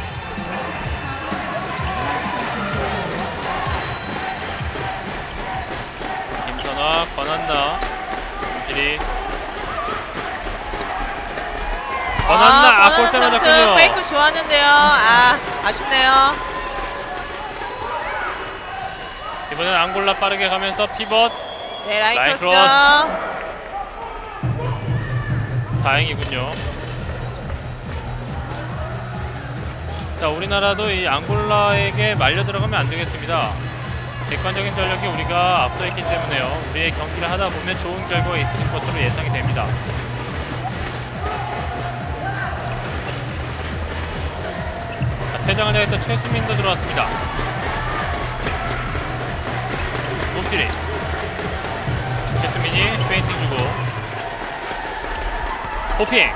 김선화, 권한나, 길이. 권한나, 아, 권한나 골대 선수 맞았군요. 페이크 좋았는데요. 아, 아쉽네요. 이번엔 앙골라 빠르게 가면서 피벗. 네, 라인, 라인 크로스. 다행이군요. 자, 우리나라도 이 앙골라에게 말려 들어가면 안 되겠습니다. 객관적인 전력이 우리가 앞서 있기 때문에요. 우리의 경기를 하다 보면 좋은 결과가 있을 것으로 예상이 됩니다. 자, 퇴장을 당했던 최수민도 들어왔습니다. 문필이. 최수민이 페인팅 주고 호핑.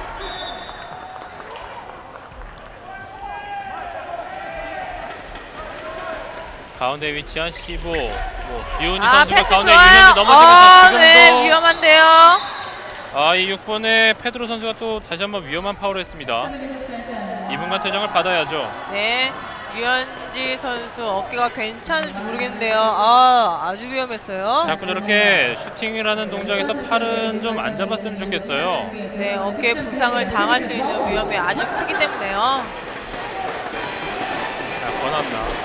가운데 위치한 십오. 뭐 유은희 아, 선수가 패스 가운데 좋아요. 유현이 넘어지면서 어, 지금도 네, 위험한데요. 아, 이 육 번의 페드로 선수가 또 다시 한번 위험한 파울을 했습니다. 이분간 퇴장을 받아야죠. 네, 류현지 선수 어깨가 괜찮을지 모르겠는데요. 아, 아주 위험했어요. 자꾸 저렇게 슈팅을 하는 동작에서 팔은 좀 안 잡았으면 좋겠어요. 네, 어깨 부상을 당할 수 있는 위험이 아주 크기 때문에요. 자, 권한나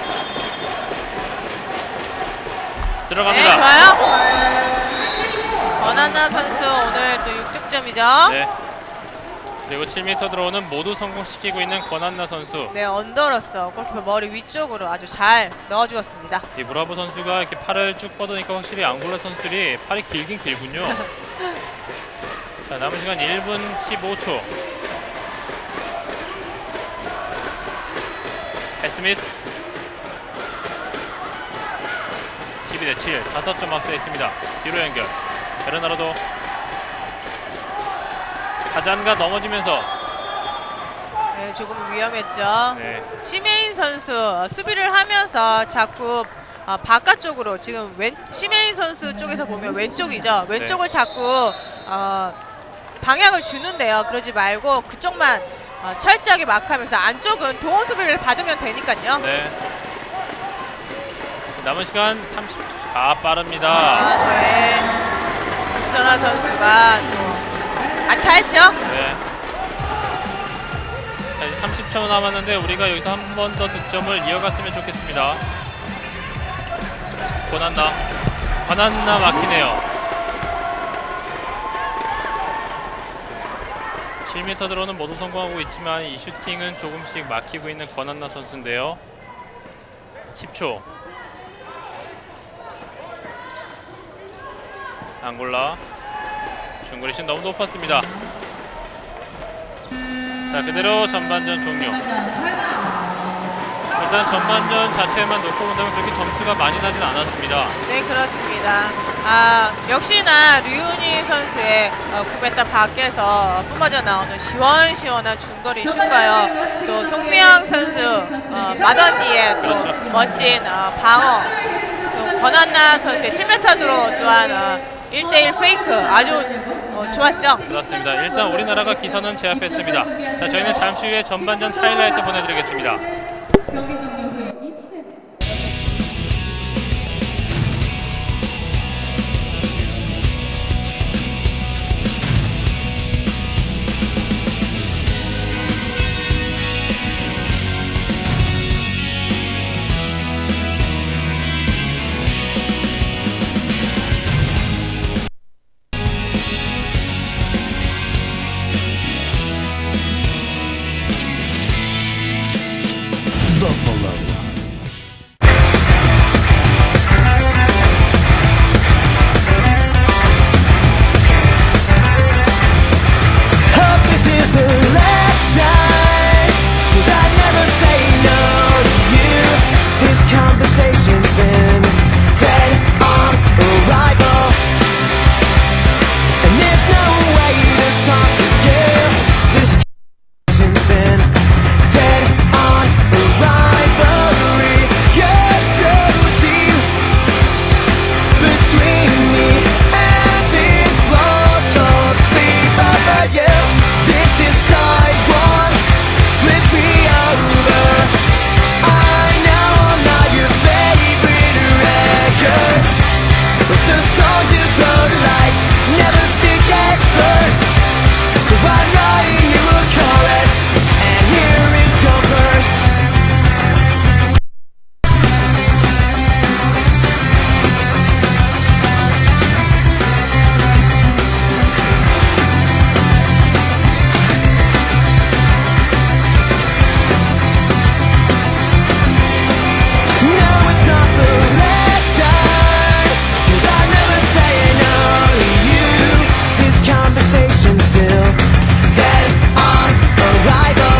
네, 들어갑니다. 좋아요. 권한나 선수 오늘 또 육 득점이죠. 네. 그리고 칠 미터 들어오는 모두 성공시키고 있는 권한나 선수. 네, 언더로서 골키퍼 머리 위쪽으로 아주 잘 넣어주었습니다. 이 무라보 선수가 이렇게 팔을 쭉 뻗으니까 확실히 앙골라 선수들이 팔이 길긴 길군요. 자, 남은 시간 일 분 십오 초. 에스미스 십이 대 칠, 다섯 점 앞서 있습니다. 뒤로 연결. 베르나르도 가잔가 넘어지면서 네, 조금 위험했죠. 네. 시메인 선수 어, 수비를 하면서 자꾸 어, 바깥쪽으로 지금 왼 시메인 선수 쪽에서 보면 왼쪽이죠. 왼쪽을 네. 자꾸 어, 방향을 주는데요. 그러지 말고 그쪽만 어, 철저하게 마크하면서 안쪽은 동원 수비를 받으면 되니까요. 네. 남은 시간 삼십 초. 아, 빠릅니다. 아, 네. 김선화 선수가 또 아차했죠. 네. 자, 이제 삼십 초 남았는데 우리가 여기서 한 번 더 득점을 이어갔으면 좋겠습니다. 권한나, 권한나 막히네요. 칠 미터 들어오는 모두 성공하고 있지만 이 슈팅은 조금씩 막히고 있는 권한나 선수인데요. 십 초. 앙골라 중거리 슛 너무 높았습니다. 자, 그대로 전반전 종료. 일단 전반전 자체만 놓고 본다면 그렇게 점수가 많이 나진 않았습니다. 네, 그렇습니다. 아, 역시나 류은희 선수의 어, 구 미터 밖에서 뿜어져 나오는 시원시원한 중거리 슛과요. 또 송미영 선수 어, 마더니의 또 그렇죠. 멋진 어, 방어. 또 권한나 선수의 칠 미터 드로 또한 어, 일 대 일 페이크 아주 어, 좋았죠. 그렇습니다. 일단 우리나라가 기선은 제압했습니다. 자, 저희는 잠시 후에 전반전 하이라이트 보내드리겠습니다. 경기 종료 후에 이 층 the song you wrote like never stick at first. So I'm writing you a chorus, and here is your verse. No, it's not the last time, 'cause I'm never saying only you. This conversation's still dead on arrival.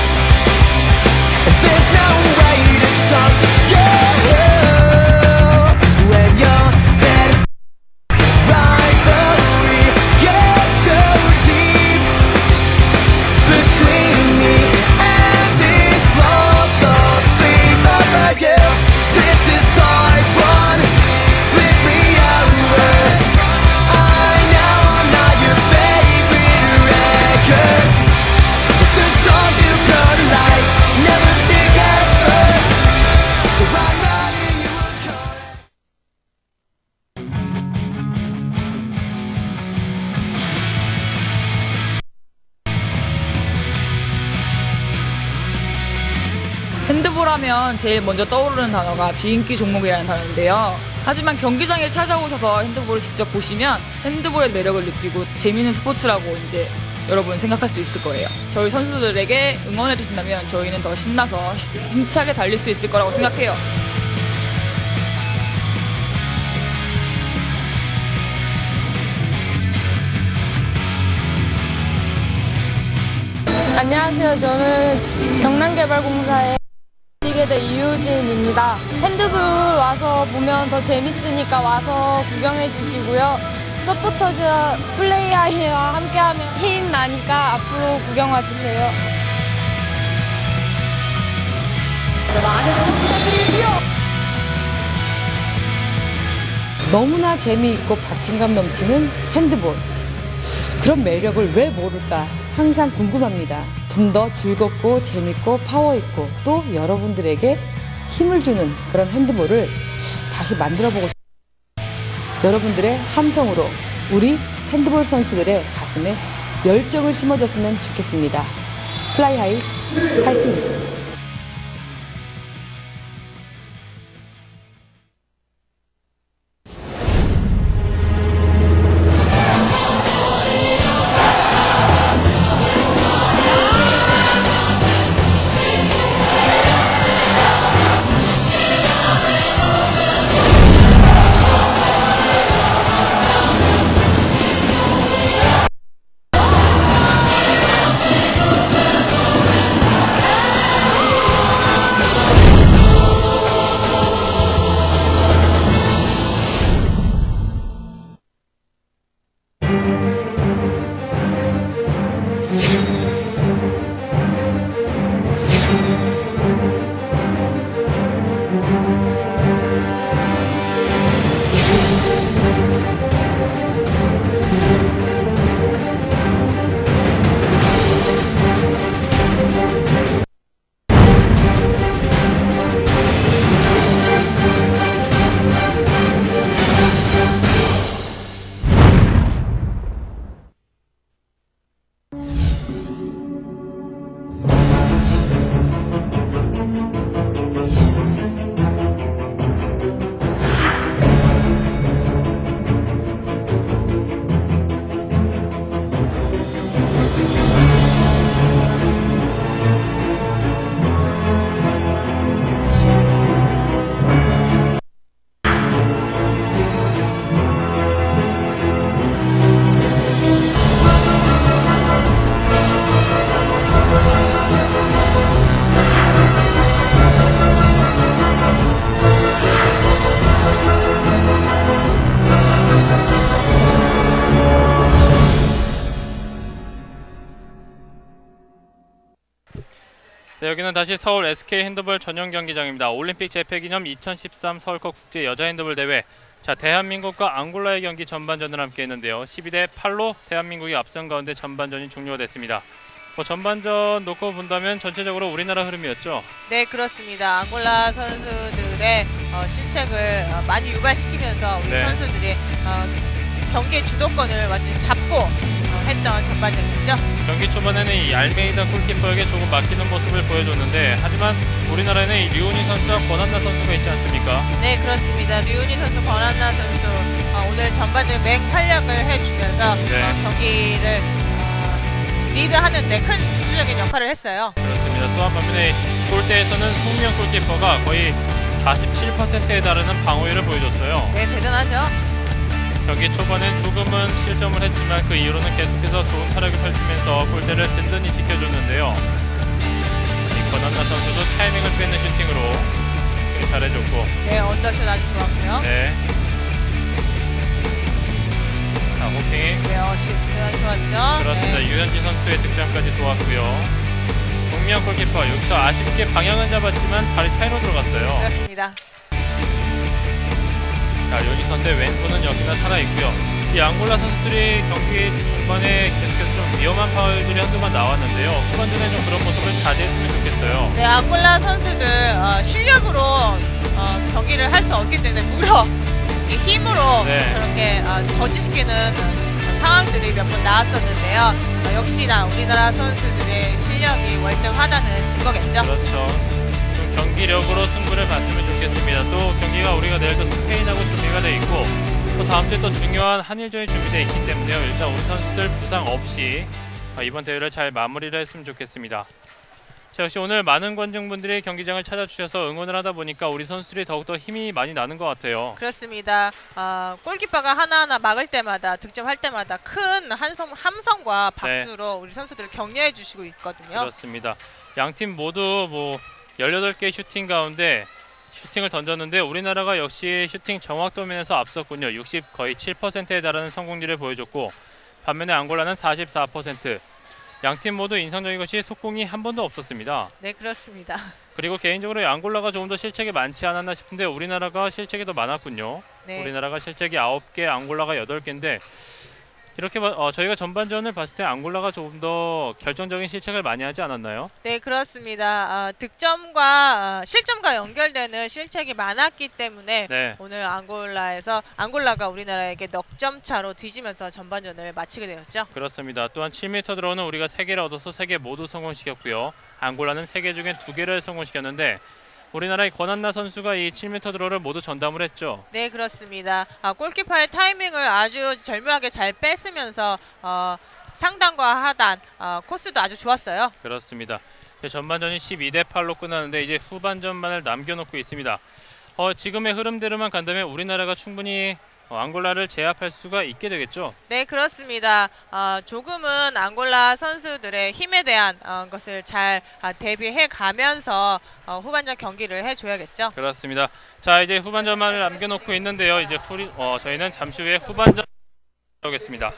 There's no way to talk to you when you're dead. Rivalry gets so deep between me and this small soul sleep over you. This is side one, flip me over. I know I'm not your favorite record, but the song you wrote like never stick at first. So I'm writing you a chorus. 핸드볼 하면 제일 먼저 떠오르는 단어가 비인기 종목이라는 단어인데요. 하지만 경기장에 찾아오셔서 핸드볼을 직접 보시면 핸드볼의 매력을 느끼고 재미있는 스포츠라고 이제 여러분 생각할 수 있을 거예요. 저희 선수들에게 응원해 주신다면 저희는 더 신나서 힘차게 달릴 수 있을 거라고 생각해요. 안녕하세요. 저는 경남개발공사의 기계대 이효진입니다. 핸드볼 와서 보면 더 재밌으니까 와서 구경해 주시고요. 서포터즈 플레이아이와 함께하면 힘 나니까 앞으로 구경 와주세요. 너무나 재미있고 박진감 넘치는 핸드볼. 그런 매력을 왜 모를까 항상 궁금합니다. 좀 더 즐겁고 재밌고 파워있고 또 여러분들에게 힘을 주는 그런 핸드볼을 다시 만들어보고 싶습니다. 여러분들의 함성으로 우리 핸드볼 선수들의 가슴에 열정을 심어줬으면 좋겠습니다. 플라이하이 파이팅! 네, 여기는 다시 서울 에스케이 핸드볼 전용 경기장입니다. 올림픽 재패기념 이천십삼 서울컵 국제 여자 핸드볼 대회. 자, 대한민국과 앙골라의 경기 전반전을 함께 했는데요. 십이 대 팔로 대한민국이 앞선 가운데 전반전이 종료가 됐습니다. 뭐 전반전 놓고 본다면 전체적으로 우리나라 흐름이었죠. 네, 그렇습니다. 앙골라 선수들의 어, 실책을 어, 많이 유발시키면서 우리 네. 선수들이 어, 경기의 주도권을 완전히 잡고 어, 했던 전반전이었죠. 경기 초반에는 이 알메이다 골키퍼에게 조금 맡기는 모습을 보여줬는데, 하지만 우리나라에는 이 류은희 선수와 권한나 선수가 있지 않습니까? 네, 그렇습니다. 류은희 선수, 권한나 선수 어, 오늘 전반전에 맹활약을 해주면서 네. 어, 경기를 어, 리드하는 데 큰 주주적인 역할을 했어요. 그렇습니다. 또한 반면에 골대에서는 송명 골키퍼가 거의 사십칠 퍼센트에 달하는 방어율을 보여줬어요. 네, 대단하죠. 경기 초반엔 조금은 실점을 했지만 그 이후로는 계속해서 좋은 타락을 펼치면서 골대를 든든히 지켜줬는데요. 이 권한나 선수도 타이밍을 뺏는 슈팅으로 되게 잘해줬고, 네, 언더슛 아주 좋았고요. 네. 자, 호핑이 네, 어시스트 아주 좋았죠. 그렇습니다. 네. 유현진 선수의 득점까지 도왔고요. 송미영 골키퍼 여기서 아쉽게 방향은 잡았지만 발이 사이로 들어갔어요. 그렇습니다. 자, 요니 선수의 왼손은 역시나 살아있고요. 이 앙골라 선수들이 경기 중반에 계속해서 좀 위험한 파울들이 한두번 나왔는데요. 후반전에 좀 그런 모습을 자제했으면 좋겠어요. 네, 앙골라 선수들 어, 실력으로 어, 경기를 할 수 없기 때문에 무려 이 힘으로 네. 저렇게 어, 저지시키는 어, 상황들이 몇 번 나왔었는데요. 어, 역시나 우리나라 선수들의 실력이 월등하다는 증거겠죠. 그렇죠. 좀 경기력으로 승부를 봤으면 좋겠습니다. 또 경기가 우리가 내일도 스페인하고 준비가 돼 있고, 또 다음 주에 또 중요한 한일전이 준비되어 있기 때문에요. 일단 우리 선수들 부상 없이 이번 대회를 잘 마무리를 했으면 좋겠습니다. 자, 역시 오늘 많은 관중분들이 경기장을 찾아주셔서 응원을 하다 보니까 우리 선수들이 더욱더 힘이 많이 나는 것 같아요. 그렇습니다. 어, 골키퍼가 하나하나 막을 때마다, 득점할 때마다 큰 한성, 함성과 박수로 우리 선수들을 격려해 주시고 있거든요. 그렇습니다. 양팀 모두 뭐 열여덟 개의 슈팅 가운데 슈팅을 던졌는데 우리나라가 역시 슈팅 정확도 면에서 앞섰군요. 육십 거의 칠 퍼센트에 달하는 성공률을 보여줬고, 반면에 앙골라는 사십사 퍼센트. 양팀 모두 인상적인 것이 속공이 한 번도 없었습니다. 네, 그렇습니다. 그리고 개인적으로 앙골라가 조금 더 실책이 많지 않았나 싶은데 우리나라가 실책이 더 많았군요. 네. 우리나라가 실책이 아홉 개, 앙골라가 여덟 개인데 이렇게 어, 저희가 전반전을 봤을 때 앙골라가 조금 더 결정적인 실책을 많이 하지 않았나요? 네, 그렇습니다. 어, 득점과 어, 실점과 연결되는 실책이 많았기 때문에 네. 오늘 앙골라에서 앙골라가 우리나라에게 넉 점 차로 뒤지면서 전반전을 마치게 되었죠. 그렇습니다. 또한 칠 미터 드로우는 우리가 세 개를 얻어서 세 개 모두 성공시켰고요. 앙골라는 세 개 중에 두 개를 성공시켰는데 우리나라의 권한나 선수가 이 칠 미터 드로우를 모두 전담을 했죠. 네, 그렇습니다. 아, 골키퍼의 타이밍을 아주 절묘하게 잘 뺐으면서 어, 상단과 하단 어, 코스도 아주 좋았어요. 그렇습니다. 전반전이 십이 대 팔로 끝나는데 이제 후반전만을 남겨놓고 있습니다. 어, 지금의 흐름대로만 간다면 우리나라가 충분히 어, 앙골라를 제압할 수가 있게 되겠죠. 네, 그렇습니다. 어, 조금은 앙골라 선수들의 힘에 대한 어, 것을 잘 아, 대비해 가면서 어, 후반전 경기를 해줘야겠죠. 그렇습니다. 자, 이제 후반전만을 남겨놓고 있는데요. 이제 후리, 어, 저희는 잠시 후에 후반전 하겠습니다.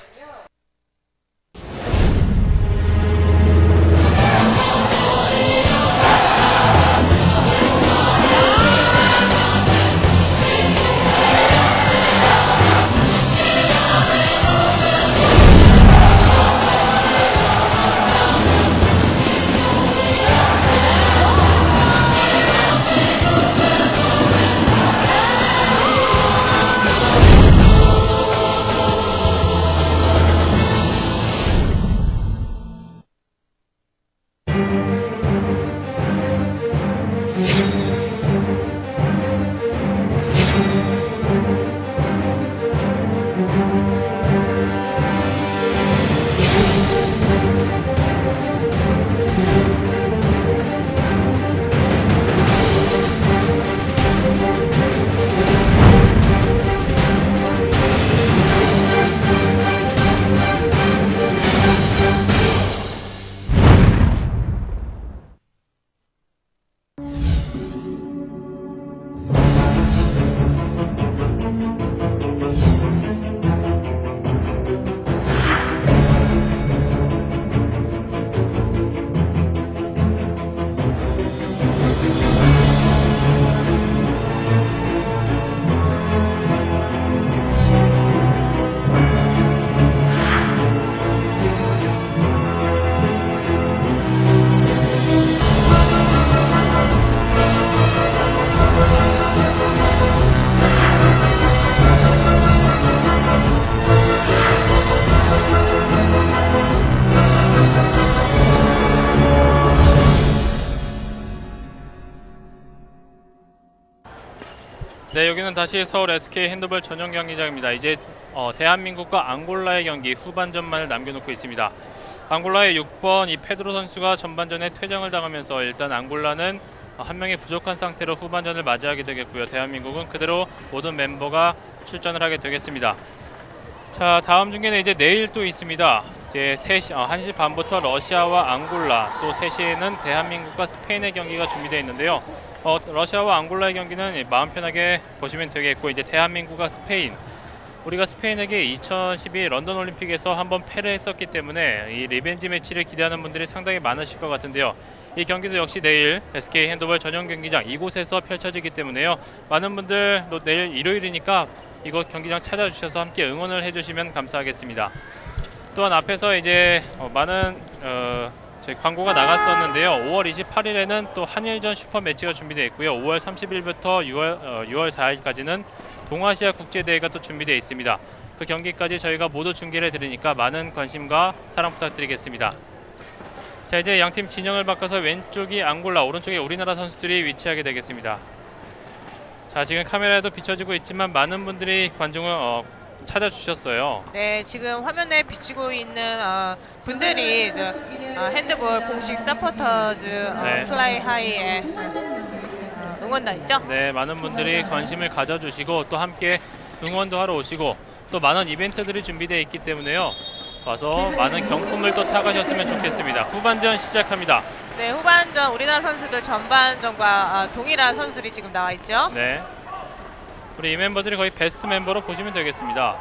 여기는 다시 서울 에스케이 핸드볼 전용 경기장입니다. 이제 어, 대한민국과 앙골라의 경기 후반전만을 남겨놓고 있습니다. 앙골라의 육 번 이 페드로 선수가 전반전에 퇴장을 당하면서 일단 앙골라는 한 명이 부족한 상태로 후반전을 맞이하게 되겠고요. 대한민국은 그대로 모든 멤버가 출전을 하게 되겠습니다. 자, 다음 중계는 이제 내일 또 있습니다. 이제 세 시, 어, 한 시 반부터 러시아와 앙골라, 또 세 시에는 대한민국과 스페인의 경기가 준비되어 있는데요. 어, 러시아와 앙골라의 경기는 마음 편하게 보시면 되겠고, 이제 대한민국과 스페인, 우리가 스페인에게 이천십이 런던 올림픽에서 한번 패를 했었기 때문에 이 리벤지 매치를 기대하는 분들이 상당히 많으실 것 같은데요. 이 경기도 역시 내일 에스케이 핸드볼 전용 경기장 이곳에서 펼쳐지기 때문에요. 많은 분들 또 내일 일요일이니까 이곳 경기장 찾아주셔서 함께 응원을 해주시면 감사하겠습니다. 또한 앞에서 이제 어, 많은 어, 저희 광고가 나갔었는데요. 오월 이십팔일에는 또 한일전 슈퍼 매치가 준비되어 있고요. 오월 삼십일부터 유월, 어, 유월 사일까지는 동아시아 국제대회가 또 준비되어 있습니다. 그 경기까지 저희가 모두 중계를 해드리니까 많은 관심과 사랑 부탁드리겠습니다. 자, 이제 양팀 진영을 바꿔서 왼쪽이 앙골라, 오른쪽에 우리나라 선수들이 위치하게 되겠습니다. 자, 지금 카메라에도 비춰지고 있지만 많은 분들이 관중을 어, 찾아주셨어요. 네, 지금 화면에 비치고 있는 어, 분들이 저, 어, 핸드볼 공식 서포터즈 어, 네. 플라이 하이의 어, 응원단이죠. 네, 많은 분들이 관심을 가져주시고 또 함께 응원도 하러 오시고 또 많은 이벤트들이 준비되어 있기 때문에요. 와서 많은 경품을 또 타가셨으면 좋겠습니다. 후반전 시작합니다. 네, 후반전 우리나라 선수들 전반전과 어, 동일한 선수들이 지금 나와 있죠. 네, 우리 이 멤버들이 거의 베스트 멤버로 보시면 되겠습니다.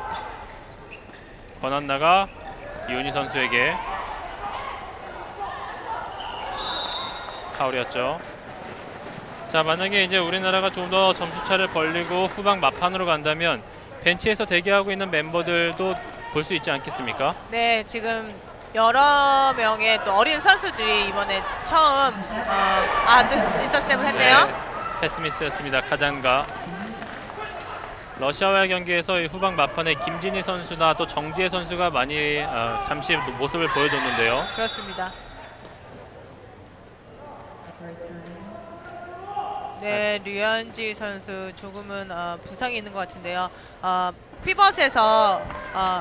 권한나가 이훈희 선수에게 파울이었죠. 자, 만약에 이제 우리나라가 좀 더 점수차를 벌리고 후방 막판으로 간다면 벤치에서 대기하고 있는 멤버들도 볼 수 있지 않겠습니까? 네, 지금 여러 명의 또 어린 선수들이 이번에 처음 어, 아, 인터스텝을 했네요. 네, 패스미스였습니다. 가잔가. 러시아와의 경기에서 이 후방 막판에 김진희 선수나 또 정지혜 선수가 많이 어, 잠시 모습을 보여줬는데요. 그렇습니다. 네, 류현지 선수 조금은 어, 부상이 있는 것 같은데요. 어, 피벗에서 어,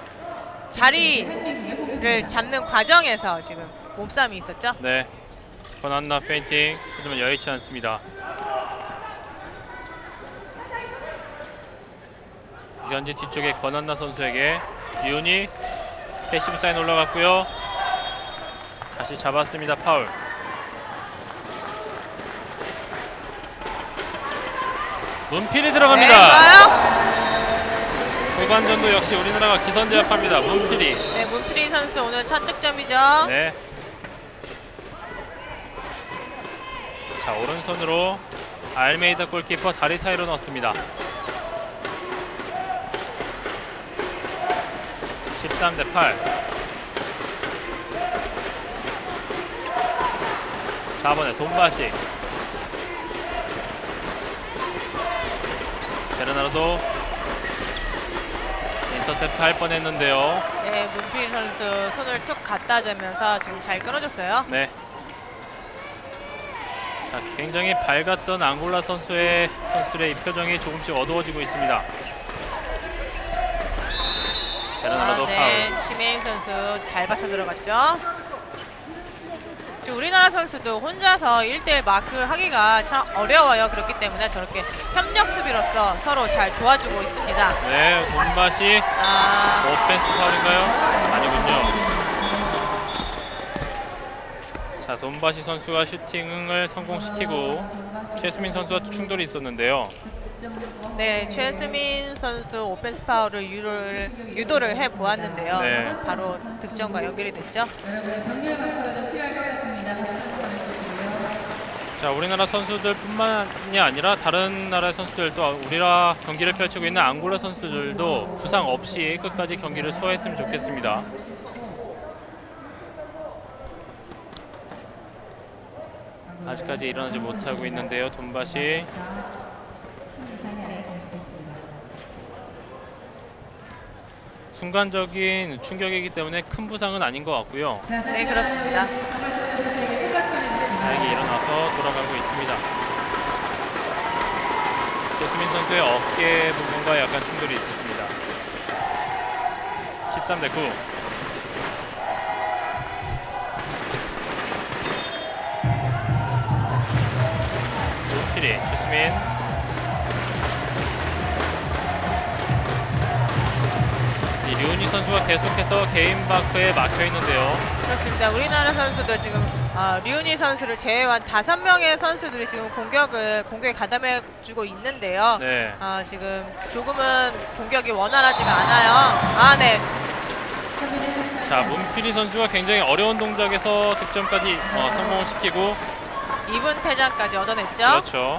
자리를 잡는 과정에서 지금 몸싸움이 있었죠. 네, 권한나 페인팅, 하지만 여의치 않습니다. 류현지 뒤쪽에 권한나 선수에게 이훈이 패시브 사인 올라갔고요. 다시 잡았습니다. 파울. 문필이 들어갑니다. 네, 좋아요. 후반전도 역시 우리나라가 기선제압합니다. 문필이. 네, 문필이 선수 오늘 첫 득점이죠. 네. 자, 오른손으로 알메이다 골키퍼 다리 사이로 넣었습니다. 십삼 대 팔. 사 번에 돈바시. 베르나르도 인터셉트 할 뻔했는데요. 네, 문필 선수 손을 툭 갖다 대면서 지금 잘 끊어줬어요. 네. 자, 굉장히 밝았던 앙골라 선수의 선수들의 이 표정이 조금씩 어두워지고 있습니다. 베르나르도 아, 네, 파울. 심혜인 선수 잘 받쳐 들어갔죠. 우리나라 선수도 혼자서 일 대 일 마크를 하기가 참 어려워요. 그렇기 때문에 저렇게 협력 수비로서 서로 잘 도와주고 있습니다. 네, 돈바시. 아, 오펜스 파울인가요? 아니군요. 자, 돈바시 선수가 슈팅을 성공시키고 최수민 선수와 충돌이 있었는데요. 네, 최수민 선수 오펜스 파울을 유도를, 유도를 해보았는데요. 네. 바로 득점과 연결이 됐죠. 자, 우리나라 선수들뿐만이 아니라 다른 나라의 선수들도 우리나라 경기를 펼치고 있는 앙골라 선수들도 부상 없이 끝까지 경기를 소화했으면 좋겠습니다. 아직까지 일어나지 못하고 있는데요. 돈바시. 순간적인 충격이기 때문에 큰 부상은 아닌 것 같고요. 네, 그렇습니다. 다행히 일어나서 돌아가고 있습니다. 조수민 선수의 어깨 부분과 약간 충돌이 있었습니다. 십삼 대 구. 문필이, 조수민. 이 류은희 선수가 계속해서 개인 마크에 막혀 있는데요. 그렇습니다. 우리나라 선수도 지금 어, 류은희 선수를 제외한 다섯 명의 선수들이 지금 공격을 공격에 가담해주고 있는데요. 네. 어, 지금 조금은 공격이 원활하지가 않아요. 아, 네. 자, 문필이 선수가 굉장히 어려운 동작에서 득점까지 어, 성공을 시키고 이 분 퇴장까지 얻어냈죠. 그렇죠.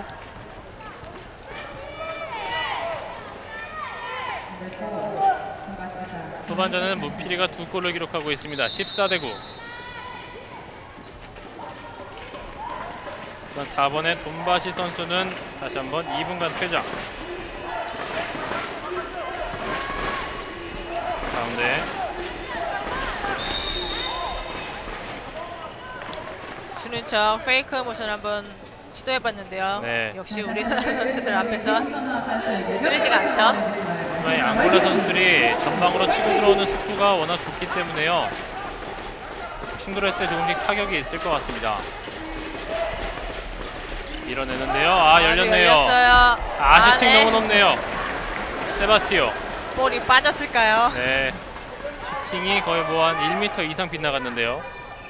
후반전에는 문필이가 두 골을 기록하고 있습니다. 십사 대 구. 사 번의 돈바시 선수는 다시 한번 이 분간 퇴장. 가운데 주는 척 페이크 모션 한번 시도해봤는데요. 네. 역시 우리나라 선수들 앞에서 흔들리지가 않죠. 이 앙골라 선수들이 전방으로 치고 들어오는 속도가 워낙 좋기 때문에요. 충돌했을 때 조금씩 타격이 있을 것 같습니다. 밀어내는데요. 아, 열렸네요. 열렸어요. 아, 슈팅 아, 네. 너무 높네요. 세바스티오. 볼이 빠졌을까요? 네. 슈팅이 거의 뭐 한 일 미터 이상 빗나갔는데요.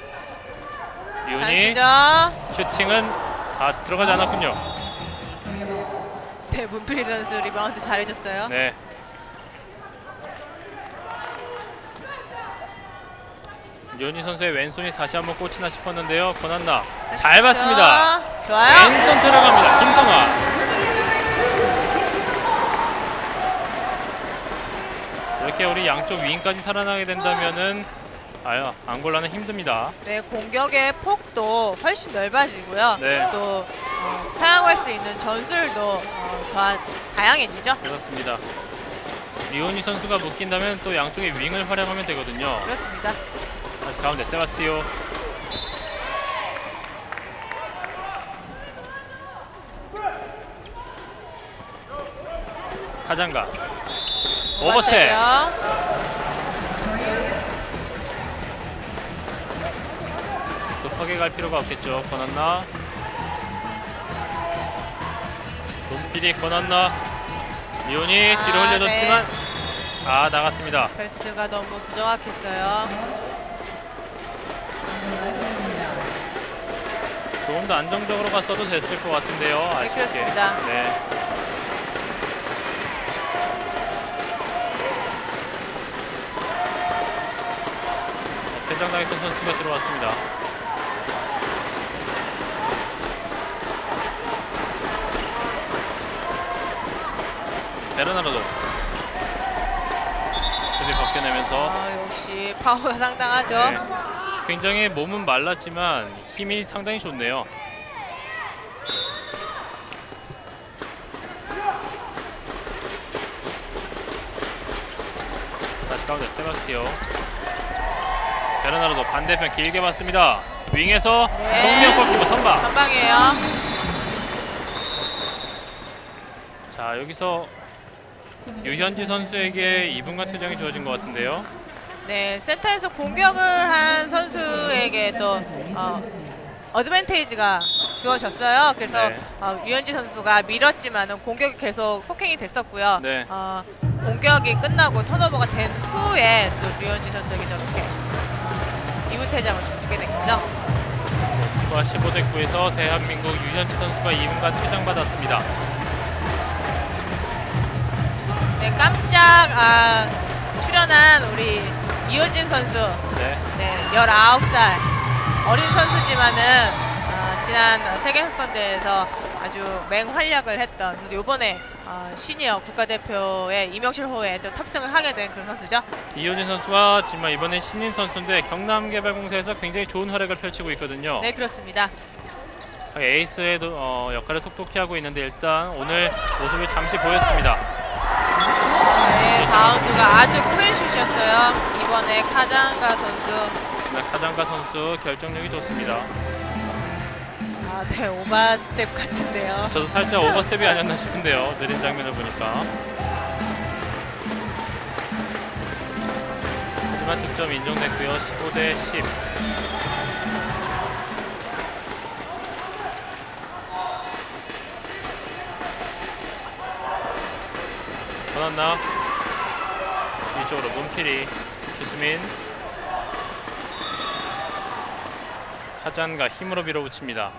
류은희 찬스죠. 슈팅은 다 들어가지 않았군요. 네, 문필이 선수 리바운드 잘해줬어요. 네. 류은희 선수의 왼손이 다시 한번 꽂히나 싶었는데요. 권한나 잘 봤습니다. 좋아요. 왼손 들어갑니다. 김성화. 이렇게 우리 양쪽 윙까지 살아나게 된다면은 아유, 앙골라는 힘듭니다. 네, 공격의 폭도 훨씬 넓어지고요. 네. 또 어, 사용할 수 있는 전술도 어, 더 다양해지죠. 그렇습니다. 류은희 선수가 묶인다면 또 양쪽의 윙을 활용하면 되거든요. 그렇습니다. 다시 가운데 세바스티오. 카장가. 오버스텝. 급하게 갈 필요가 없겠죠. 권한나. 돈필이 권한나. 류은희 아, 뒤로 흘려줬지만 네. 아, 나갔습니다. 패스가 너무 부정확했어요. 조금 더 안정적으로 갔어도 됐을 것 같은데요. 아쉽게. 그렇습니다. 네. 퇴장당했던 선수가 들어왔습니다. 베르나르도 수비 벗겨내면서 아, 역시 파워가 상당하죠. 네. 굉장히 몸은 말랐지만 힘이 상당히 좋네요. 다시 가운데 세바스티오. 베르나르도 반대편 길게 봤습니다. 윙에서 네. 송미영 골키퍼 선방. 선방이에요. 자, 여기서 유현지 선수에게 이 분간 퇴장이 주어진 것 같은데요. 네, 센터에서 공격을 한 선수에게 또 어, 어드밴테이지가 주어졌어요. 그래서 네. 어, 유현지 선수가 밀었지만은 공격이 계속 속행이 됐었고요. 네. 어, 공격이 끝나고 턴오버가 된 후에 또 류현지 선수에게 저렇게 이 분 퇴장을 주게 된 거죠. 스코어 십오 대 구에서 대한민국 유현지 선수가 이 분간 퇴장받았습니다. 네, 깜짝 아, 출연한 우리 이효진 선수. 네. 네, 열아홉 살 어린 선수지만은 어, 지난 세계선수권대회에서 아주 맹활약을 했던 이번에 어, 시니어 국가대표의 이명실 호에 또 탑승을 하게 된 그런 선수죠. 이효진 선수가 지금 이번에 신인 선수인데 경남개발공사에서 굉장히 좋은 활약을 펼치고 있거든요. 네, 그렇습니다. 에이스의 도, 어, 역할을 톡톡히 하고 있는데 일단 오늘 모습을 잠시 보였습니다. 네, 바운드가 아주 큰 슛이었어요. 이번에 카장가 선수. 지난 카장가 선수 결정력이 좋습니다. 아, 네, 오바 스텝 같은데요. 저도 살짝 오버스텝이 아니었나 싶은데요. 느린 장면을 보니까. 하지만 득점 인정됐고요. 십오 대 십. 권한나 뒤쪽으로 문필이, 최수민, 카잔가 힘으로 밀어붙입니다.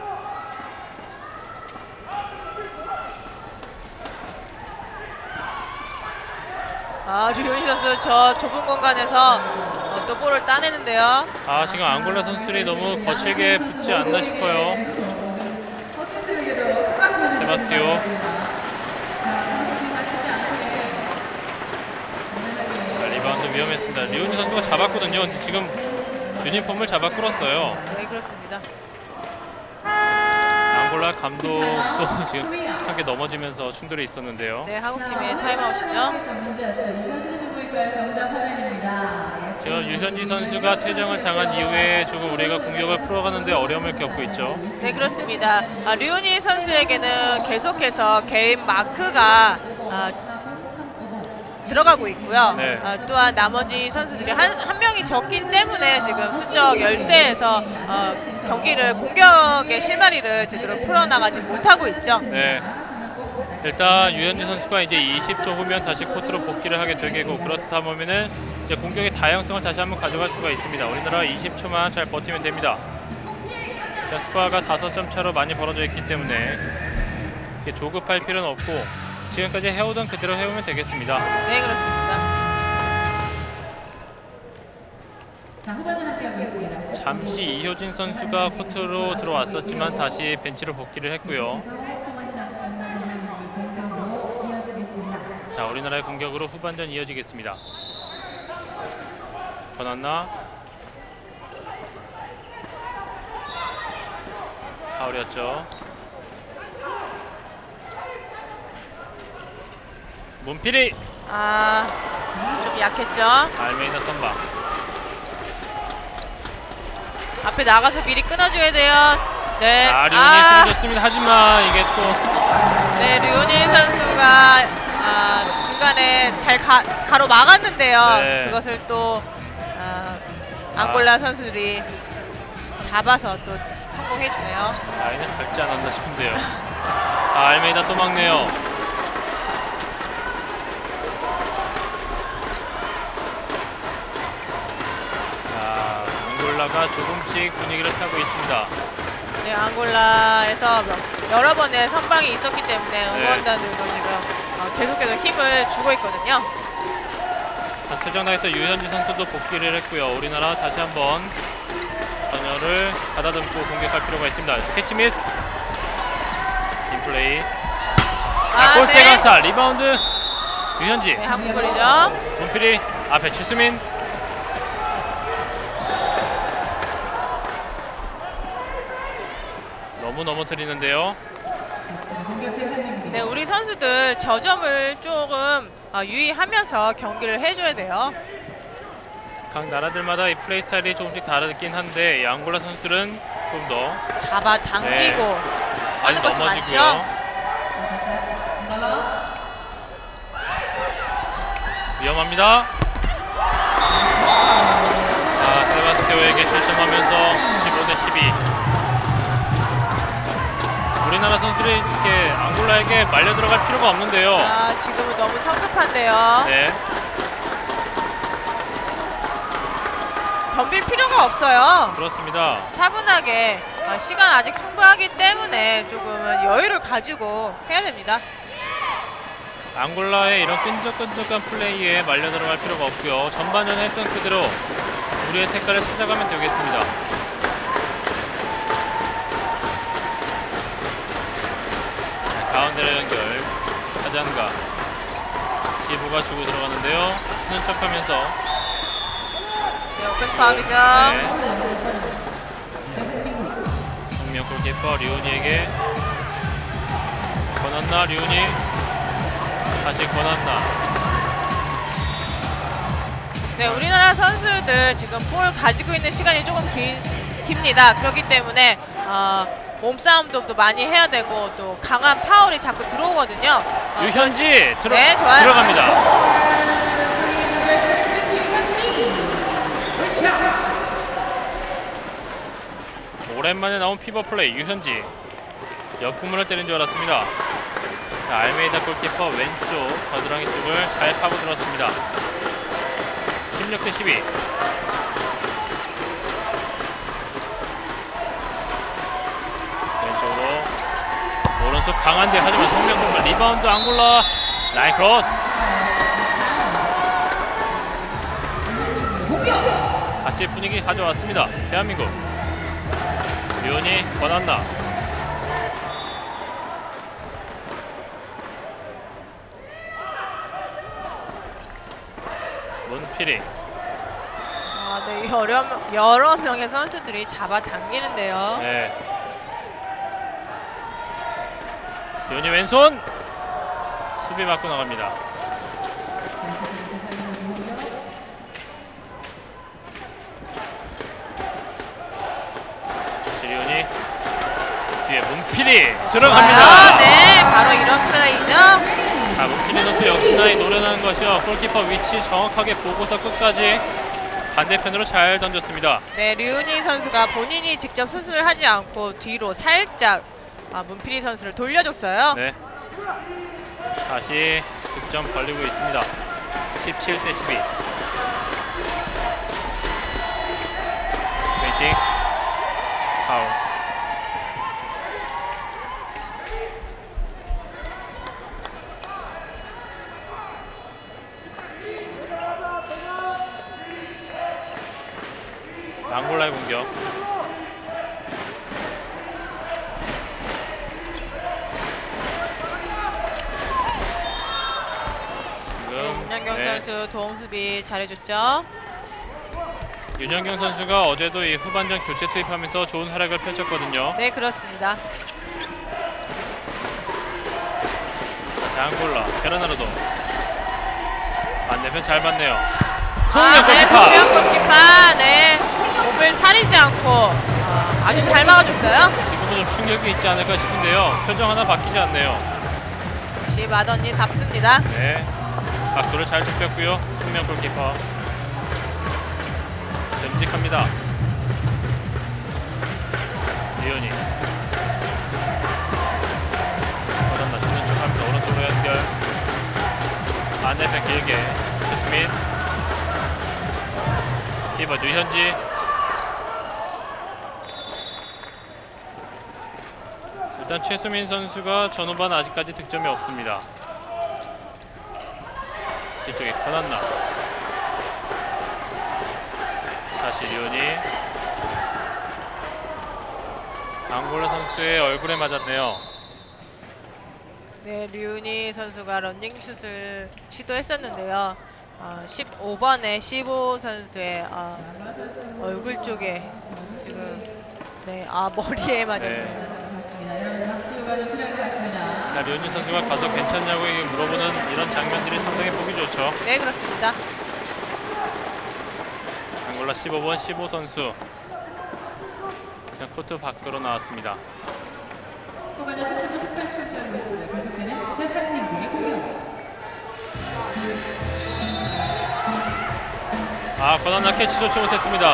아, 류현희 선수 저 좁은 공간에서 어, 또 볼을 따내는데요. 아, 지금 앙골라 선수들이 너무 거칠게 붙지 않나 싶어요. 세바스티오. 아, 리바운드 위험했습니다. 류현희 선수가 잡았거든요. 근데 지금 유니폼을 잡아 끌었어요. 네, 그렇습니다. 앙골라 감독도 지금 함께 넘어지면서 충돌이 있었는데요. 네, 한국팀의 타임아웃이죠. 지금 유현지 선수가 퇴장을 당한 이후에 조금 우리가 공격을 풀어가는데 어려움을 겪고 있죠. 네, 그렇습니다. 아, 류현희 선수에게는 계속해서 개인 마크가 아, 들어가고 있고요. 네. 아, 또한 나머지 선수들이 한, 한 명이 적기 때문에 지금 수적 열세에서 어, 경기를 공격의 실마리를 제대로 풀어나가지 못하고 있죠. 네. 일단 유현지 선수가 이제 이십 초 후면 다시 코트로 복귀를 하게 되겠고, 그렇다 보면은 이제 공격의 다양성을 다시 한번 가져갈 수가 있습니다. 우리나라 이십 초만 잘 버티면 됩니다. 일단 스코어가 다섯 점 차로 많이 벌어져 있기 때문에 이렇게 조급할 필요는 없고 지금까지 해오던 그대로 해오면 되겠습니다. 네, 그렇습니다. 잠시 이효진 선수가 코트로 들어왔었지만 다시 벤치로 복귀를 했고요. 자, 우리나라의 공격으로 후반전 이어지겠습니다. 권한나, 파울이었죠. 문필이, 아, 좀 약했죠. 알메이나 선방. 앞에 나가서 미리 끊어줘야 돼요. 네. 아, 류현이 아, 쓰러졌습니다. 하지만 이게 또 네, 류현희 선수가 아, 중간에 잘 가, 가로막았는데요. 네. 그것을 또 아, 앙골라 아. 선수들이 잡아서 또 성공해주네요. 라인을 밟지 않았나 싶은데요. 아, 알메이다 또 막네요. 자, 앙골라가 조금씩 분위기를 타고 있습니다. 네, 앙골라에서 여러 번의 선방이 있었기 때문에 응원단들도 지금 어, 계속해서 힘을 주고 있거든요. 퇴장당했던 유현지 선수도 복귀를 했고요. 우리나라 다시 한번 전열을 가다듬고 공격할 필요가 있습니다. 캐치 미스, 인플레이. 아, 골대 네. 강타, 리바운드 유현지. 네, 한국 골이죠. 문필이 앞에 최수민. 너무 넘어뜨리는데요. 네, 우리 선수들 저 점을 조금 어, 유의하면서 경기를 해줘야 돼요. 각 나라들마다 이 플레이 스타일이 조금씩 다르긴 한데 이 앙골라 선수들은 좀 더 잡아 당기고 네. 하는 것이 넘어지고요. 많죠. 위험합니다. 아, 세바스티오에게 실점하면서 십오 대 십이. 우리나라 선수들이 이렇게 앙골라에게 말려 들어갈 필요가 없는데요. 아, 지금은 너무 성급한데요. 네. 덤빌 필요가 없어요. 그렇습니다. 차분하게 어, 시간 아직 충분하기 때문에 조금은 여유를 가지고 해야 됩니다. 앙골라의 이런 끈적끈적한 플레이에 말려 들어갈 필요가 없고요. 전반전에 했던 그대로 우리의 색깔을 찾아가면 되겠습니다. 자, 가운데로 연결. 하잔가. 시부가 주고 들어가는데요. 쓰는 척하면서. 네, 오펜스 파울이죠. 정면 골키퍼 류은이에게 권한나, 류은이 다시 권한나. 네, 우리나라 선수들 지금 볼 가지고 있는 시간이 조금 기, 깁니다. 그렇기 때문에 어, 몸싸움도 또 많이 해야 되고 또 강한 파울이 자꾸 들어오거든요. 어, 유현지 들어, 네, 좋아요. 들어갑니다. 오랜만에 나온 피버 플레이 유현지 옆구문을 때린 줄 알았습니다. 자, 알메이다 골키퍼 왼쪽 겨드랑이 쪽을 잘 파고들었습니다. 십육 대 십이. 왼쪽으로 오른손 강한데 하지만 송명근 리바운드 앙골라 라인 크로스. 다시 분위기 가져왔습니다. 대한민국 류니 권한나 문필이. 아, 네, 여러, 여러 명의 선수들이 잡아당기는데요. 네. 류니 왼손 수비 맞고 나갑니다. 시리온이 뒤에 문필이 들어갑니다. 아, 네, 바로 이런 플레이죠. 자, 문필이 선수 역시나 이 노련한 것이요. 골키퍼 위치 정확하게 보고서 끝까지 반대편으로 잘 던졌습니다. 네, 류니 선수가 본인이 직접 수술을 하지 않고 뒤로 살짝 아, 문필이 선수를 돌려줬어요. 네. 다시 득점 벌리고 있습니다. 십칠 대 십이. 웨이팅. 파울. 앙골라의 공격. 윤영경 네. 선수 도움 수비 잘해줬죠. 윤영경 선수가 어제도 이 후반전 교체 투입하면서 좋은 활약을 펼쳤거든요. 네, 그렇습니다. 다시 앙골라 베르나르도 반대편 잘 봤네요. 아, 송명 네, 골키퍼. 송명 골키퍼. 네, 몸을 사리지 않고 아, 아주 잘 막아줬어요. 지금은 좀 충격이 있지 않을까 싶은데요. 표정 하나 바뀌지 않네요. 역시 마더니 답습니다. 네, 각도를 잘 좁혔고요. 송명 골키퍼 듬직합니다. 리온이 받았나 주는 척하면서 오른쪽으로 연결. 반대편 길게 최수민 이번 유현지. 일단 최수민 선수가 전후반 아직까지 득점이 없습니다. 뒤쪽에 권한나 다시 류니. 앙골라 선수의 얼굴에 맞았네요. 네, 류니 선수가 런닝슛을 시도했었는데요. 어, 십오 번의 시보 선수의 어, 얼굴 쪽에 지금 네, 아 머리에 맞았네요. 네. 박수가 좀 필요할 것 같습니다. 자, 류니 선수가 가서 괜찮냐고 물어보는 이런 장면들이 상당히 보기 좋죠. 네, 그렇습니다. 앙골라 십오 번 시보 선수 그냥 코트 밖으로 나왔습니다. 후반전 십삼 분 십팔 초 짜리고 있습니다. 계속되는 대한민국의 공격. 아, 권한나 캐치 좋지 못했습니다.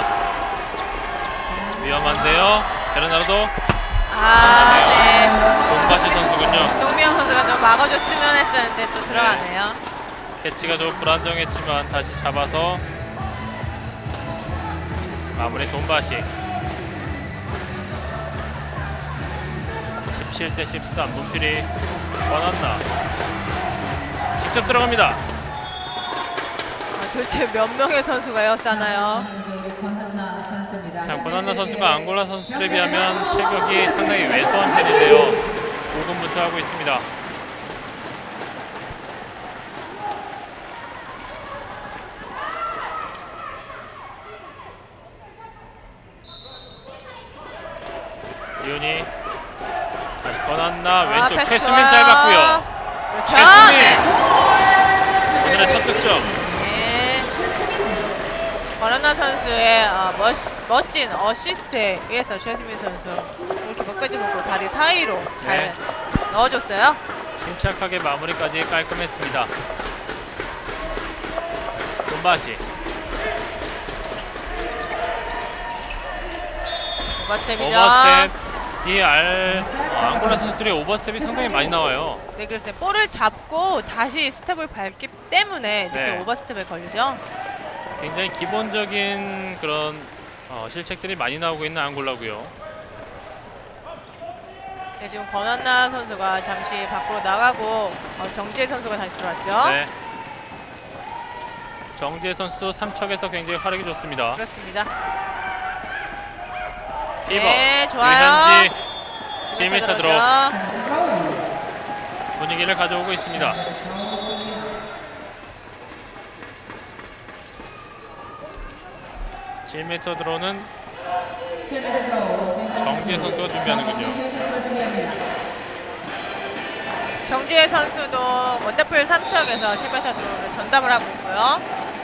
위험한데요. 베르나르도. 아, 네. 돈바시 선수군요. 송미영 선수가 좀 막아줬으면 했었는데 또 들어가네요. 캐치가 좀 불안정했지만 다시 잡아서 마무리 돈바시. 십칠 대 십삼 문필이 권한나 직접 들어갑니다. 아, 도대체 몇 명의 선수가 였사나요? 권한나 선수입니다. 참 권한나 선수가 앙골라 선수들에 비하면 체격이 상당히 왜소한 편인데요. 오 분부터 하고 있습니다. 이온이 다시 권한나 왼쪽 아, 패스 최수민 좋아요. 잘 봤고요. 그렇죠. 최수민 네. 오늘의 첫 득점. 네. 권한나 선수의 어, 멋, 멋진 어시스트에 의해서 최수민 선수 이렇게 몇 가지 보고 다리 사이로 잘 네. 넣어줬어요. 침착하게 마무리까지 깔끔했습니다. 돈바시 오버스텝이죠. 오버스텝. 이 알, 어, 앙골라 선수들이 오버스텝이 상당히 많이 나와요. 네, 그래서 볼을 잡고 다시 스텝을 밟기 때문에 이렇게 네. 오버스텝에 걸리죠. 굉장히 기본적인 그런 어, 실책들이 많이 나오고 있는 앙골라고요. 네, 지금 권한나 선수가 잠시 밖으로 나가고 어, 정지혜 선수가 다시 들어왔죠. 네. 정지혜 선수도 삼척에서 굉장히 활약이 좋습니다. 그렇습니다. 피버, 네, 좋아요. 유현지 칠 미터 드롭 분위기를 가져오고 있습니다. 칠 미터 드롭은 정지혜 선수가 준비하는군요. 정지혜 선수도 원더풀 삼척에서 칠 미터 드롭을 전담을 하고 있고요.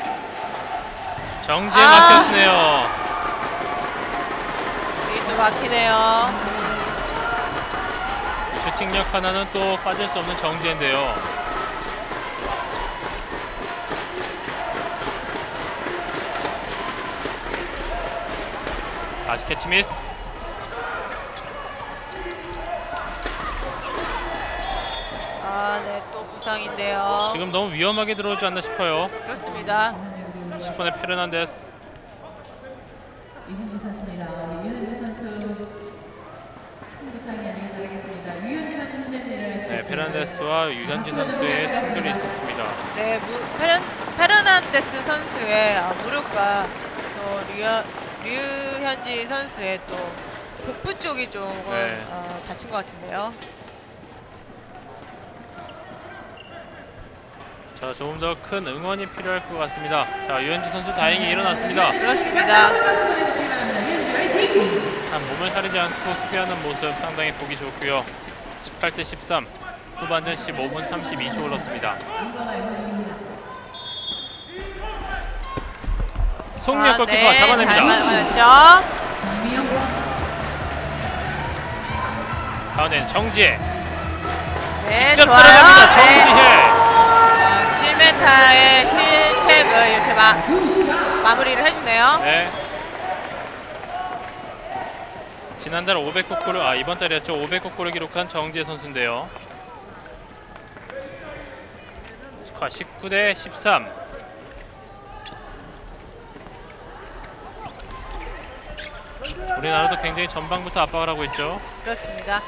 정지혜 아. 막혔네요. 이게 또 막히네요. 슈팅력 하나는 또 빠질 수 없는 정지혜인데요. 다시 캐치 미스. 아, 네, 또 부상인데요. 지금 너무 위험하게 들어오지 않나 싶어요. 그렇습니다. 십 번의 페르난데스. 유현지 선수입니다. 우리 유현지 선수 승부차기 하길 바라겠습니다. 유현지 선수 힘내서 일어났을 네, 페르난데스와 유현지 선수의 충돌이 있었습니다. 네, 무, 페르, 페르난데스 선수의 아, 무릎과 또 류, 류현지 선수의 또 복부 쪽이 조금 네. 어, 다친 것 같은데요. 자, 조금 더 큰 응원이 필요할 것 같습니다. 자, 유현지 선수 다행히 일어났습니다. 그렇습니다. 참 몸을 사리지 않고 수비하는 모습 상당히 보기 좋고요. 십팔 대 십삼, 후반전 십오 분 삼십이 초 흘렀습니다. 송미혁 골키퍼 아, 네, 잘 잡아냅니다. 맞았죠. 가운데는 정지혜. 네, 직접 좋아요. 들어갑니다. 네. 정지혜. 어, 칠 미터의 실책을 이렇게 마, 마무리를 해주네요. 네. 지난달 오백 골골을 아 이번 달이었죠. 오백 골골을 기록한 정지혜 선수인데요. 스코어 십구 대 십삼. 우리나라도 굉장히 전방부터 압박을 하고 있죠. 그렇습니다.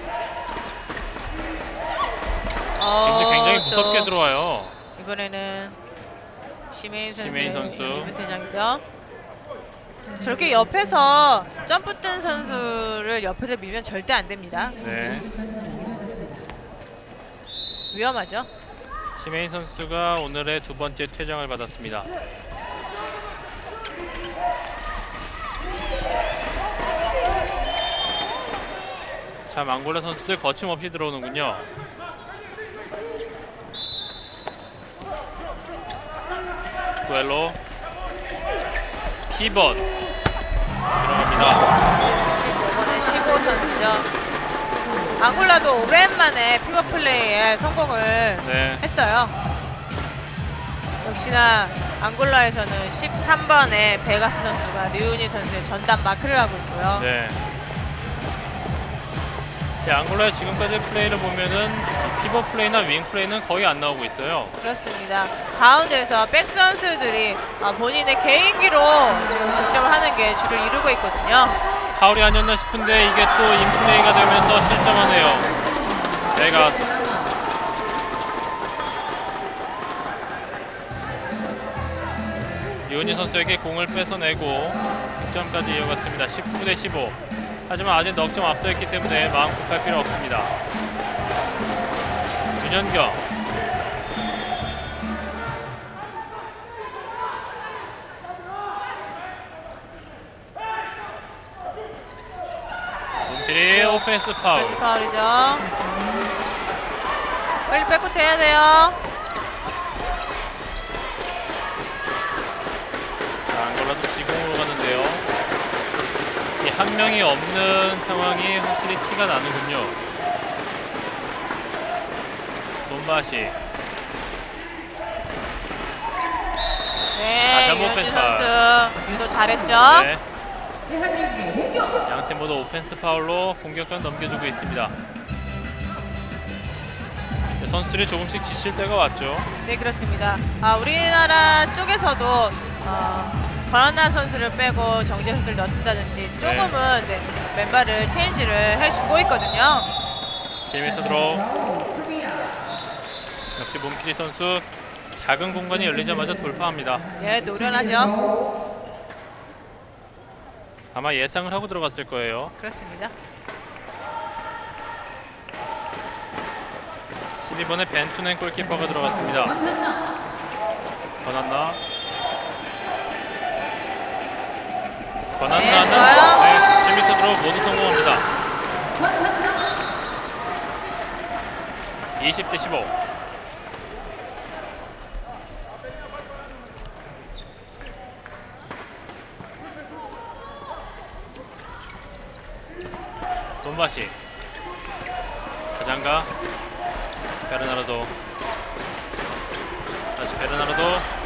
지금도 어, 굉장히 또 무섭게 들어와요. 이번에는 시메인 선수의 시메인 선수. 리브 퇴장이죠. 저렇게 옆에서 점프 뜬 선수를 옆에서 밀면 절대 안 됩니다. 네. 위험하죠. 시메인 선수가 오늘의 두 번째 퇴장을 받았습니다. 참 앙골라 선수들 거침없이 들어오는군요. 구엘로 피벗 들어갑니다. 십오 번의 십오 선수죠. 앙골라도 오랜만에 피벗 플레이에 성공을 네. 했어요. 역시나 앙골라에서는 십삼 번의 베가스 선수가 류은희 선수의 전담 마크를 하고 있고요. 네. 네, 앙골라의 지금까지 플레이를 보면은 피벗 플레이나 윙 플레이는 거의 안 나오고 있어요. 그렇습니다. 가운데서 백 선수들이 본인의 개인기로 지금 득점을 하는 게 주를 이루고 있거든요. 파울이 아니었나 싶은데 이게 또 인플레이가 되면서 실점하네요. 베가스. 유은희 선수에게 공을 뺏어내고 득점까지 이어갔습니다. 십구 대 십오. 하지만 아직 넉 점 앞서 있기 때문에 마음 급할 필요 없습니다. 윤현경. 문필이 오펜스 파울. 백 파울이죠. 빨리 백코트 해야 돼요. 자, 앙골라도 지공으로 가는데요. 이 한 명이 없는 상황이 확실히 티가 나는군요. 돈바시. 네, 아, 잘못 유현진 뺐다. 선수 유도 잘했죠. 네. 양팀 모두 오펜스 파울로 공격권 넘겨주고 있습니다. 네, 선수들이 조금씩 지칠 때가 왔죠. 네, 그렇습니다. 아, 우리나라 쪽에서도 어, 권한나 선수를 빼고 정재 선수를 넣는다든지 조금은 네, 멤버를 체인지를 해주고 있거든요. 칠 미터 드로우. 역시 몬필이 선수 작은 공간이 열리자마자 돌파합니다. 예, 노련하죠. 아마 예상을 하고 들어갔을 거예요. 그렇습니다. 십이 번에 벤투넨 골키퍼가 들어갔습니다. 권한나. 권한나는 네, 좋아요. 네, 칠 미터 드로우 모두 성공합니다. 이십 대 십오. 돈바시. 자장가. 베르나르도. 다시 베르나르도.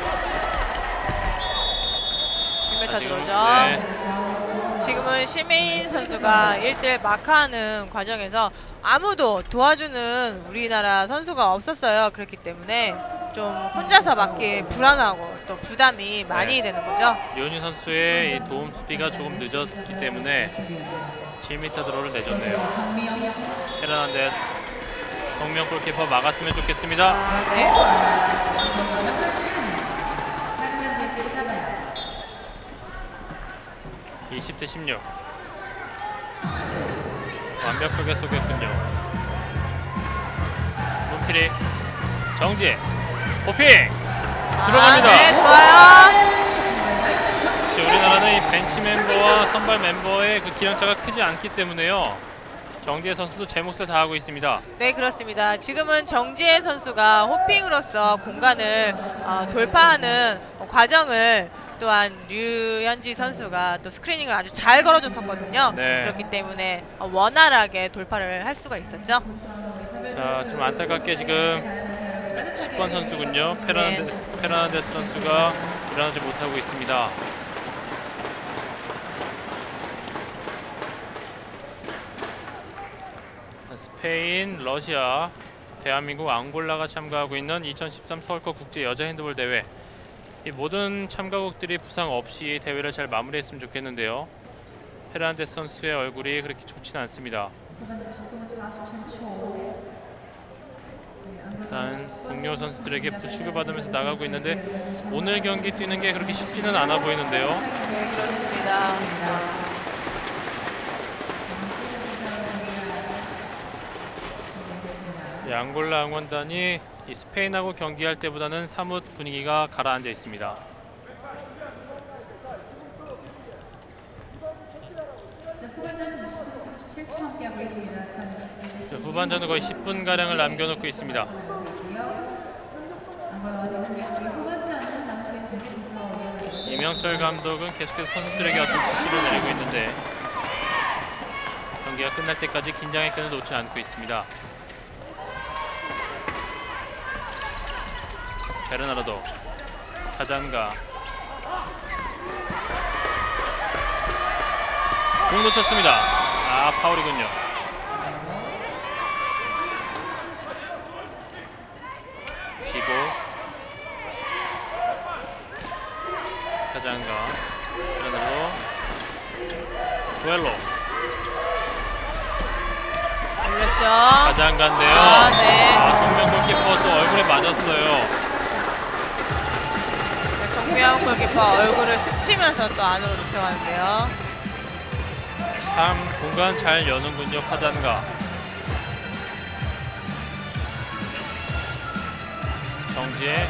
칠 미터 자, 지금, 들어오죠. 네. 지금은 시메인 선수가 일 대 일 마크하는 과정에서 아무도 도와주는 우리나라 선수가 없었어요. 그렇기 때문에 좀 혼자서 맞기 불안하고 또 부담이 많이 네. 되는 거죠. 류현진 선수의 이 도움 수비가 조금 늦었기 때문에 칠 미터 드로우를 내줬네요. 헤르난데스. 정면 골키퍼 막았으면 좋겠습니다. 네. 이십 대 십육. 완벽하게 속였군요. 문필이. 정지. 호핑. 들어갑니다. 아, 네, 좋아요. 역시 우리나라는 이 벤치 멤버와 선발 멤버의 그 기량차가 크지 않기 때문에요. 정지혜 선수도 제 몫을 다하고 있습니다. 네, 그렇습니다. 지금은 정지혜 선수가 호핑으로서 공간을 어, 돌파하는 과정을 또한 류현지 선수가 또 스크리닝을 아주 잘 걸어줬었거든요. 네. 그렇기 때문에 어, 원활하게 돌파를 할 수가 있었죠. 자, 좀 안타깝게 지금 십 번 선수군요. 페르난데스, 네. 페르난데스 선수가 일어나지 못하고 있습니다. 스페인, 러시아, 대한민국, 앙골라가 참가하고 있는 이천십삼 서울컵 국제 여자 핸드볼 대회. 이 모든 참가국들이 부상 없이 대회를 잘 마무리했으면 좋겠는데요. 페르난데스 선수의 얼굴이 그렇게 좋지는 않습니다. 일단 동료 선수들에게 부축을 받으면서 나가고 있는데 오늘 경기 뛰는 게 그렇게 쉽지는 않아 보이는데요. 네, 그렇습니다. 이 앙골라 응원단이 이 스페인하고 경기할 때보다는 사뭇 분위기가 가라앉아 있습니다. 자, 후반전은 거의 십 분 가량을 남겨놓고 있습니다. 이명철 감독은 계속해서 선수들에게 어떤 지시를 내리고 있는데 경기가 끝날 때까지 긴장의 끈을 놓지 않고 있습니다. 베르나르도. 카잔가. 공 놓쳤습니다. 아, 파울이군요. 피고. 카잔가. 베르나르도. 두엘로. 올렸죠. 카잔가인데요. 아, 네. 아, 송명 골키퍼 또 얼굴에 맞았어요. 정명 골키퍼 얼굴을 스치면서 또 안으로 들어가는데요. 참 공간 잘 여는군요. 카잔가. 정지혜.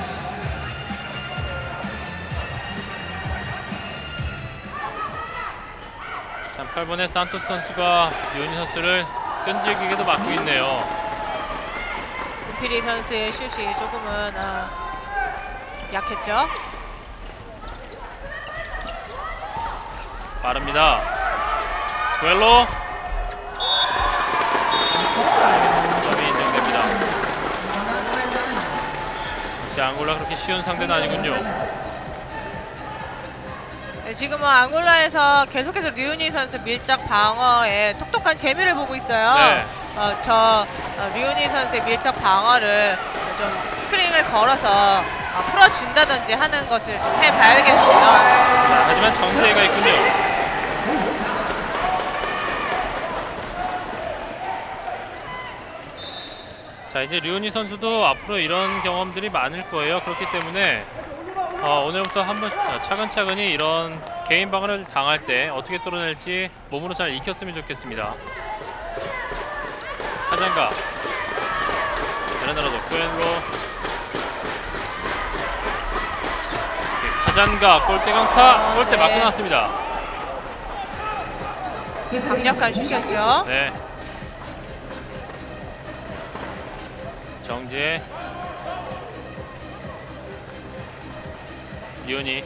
참 팔 번의 산토스 선수가 류현진 선수를 끈질기게도 막고 있네요. 문필이 선수의 슛이 조금은 아, 약했죠. 빠릅니다. 구엘로 점이 인정됩니다. 역시 앙골라 그렇게 쉬운 상대는 아니군요. 네, 지금은 앙골라에서 계속해서 류은희 선수 밀착 방어에 똑똑한 재미를 보고 있어요. 네. 어, 저 어, 류은희 선수의 밀착 방어를 좀 스크린을 걸어서 어, 풀어준다든지 하는 것을 좀 해봐야겠네요. 자, 하지만 정지혜가 있군요. 자, 이제 류은희 선수도 앞으로 이런 경험들이 많을 거예요. 그렇기 때문에 어, 오늘부터 한번 차근차근히 이런 개인 방어를 당할 때 어떻게 뚫어낼지 몸으로 잘 익혔으면 좋겠습니다. 하장가 베르나르도 쿠엘로 하장가 골대 강타 골대 네. 맞고 나왔습니다. 강력한 슛이었죠. 네. 정지혜 류은희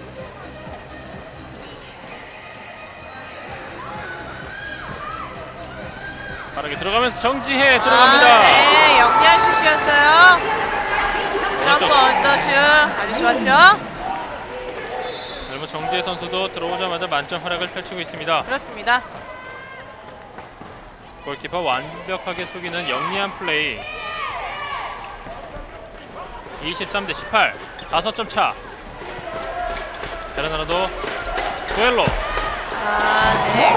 빠르게 들어가면서 정지혜 들어갑니다. 아, 네, 영리한 슛이었어요. 점프 왼쪽. 언더슛 아주 좋았죠. 그러면 정지혜 선수도 들어오자마자 만점 활약을 펼치고 있습니다. 그렇습니다. 골키퍼 완벽하게 속이는 영리한 플레이. 이십삼 대 십팔, 다섯 점 차. 베르나르도 구엘로. 아, 네.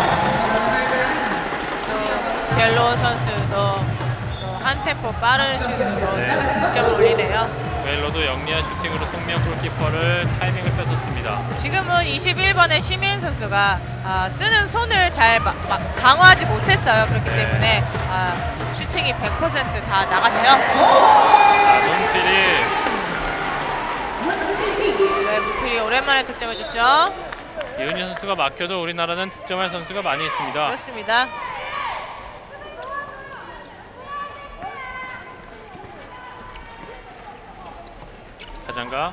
또 벨로 선수도 또 한 템포 빠른 슛으로 네. 득점을 올리네요. 구엘로도 영리한 슈팅으로 송명 골키퍼를 타이밍을 뺏었습니다. 지금은 이십일 번의 시민 선수가 아, 쓰는 손을 잘 마, 마, 방어하지 못했어요. 그렇기 네. 때문에 아, 슈팅이 백 퍼센트 다 나갔죠. 자, 문필이 네, 문필이 오랜만에 득점해줬죠. 이은희 선수가 막혀도 우리나라는 득점할 선수가 많이 있습니다. 그렇습니다. 가장가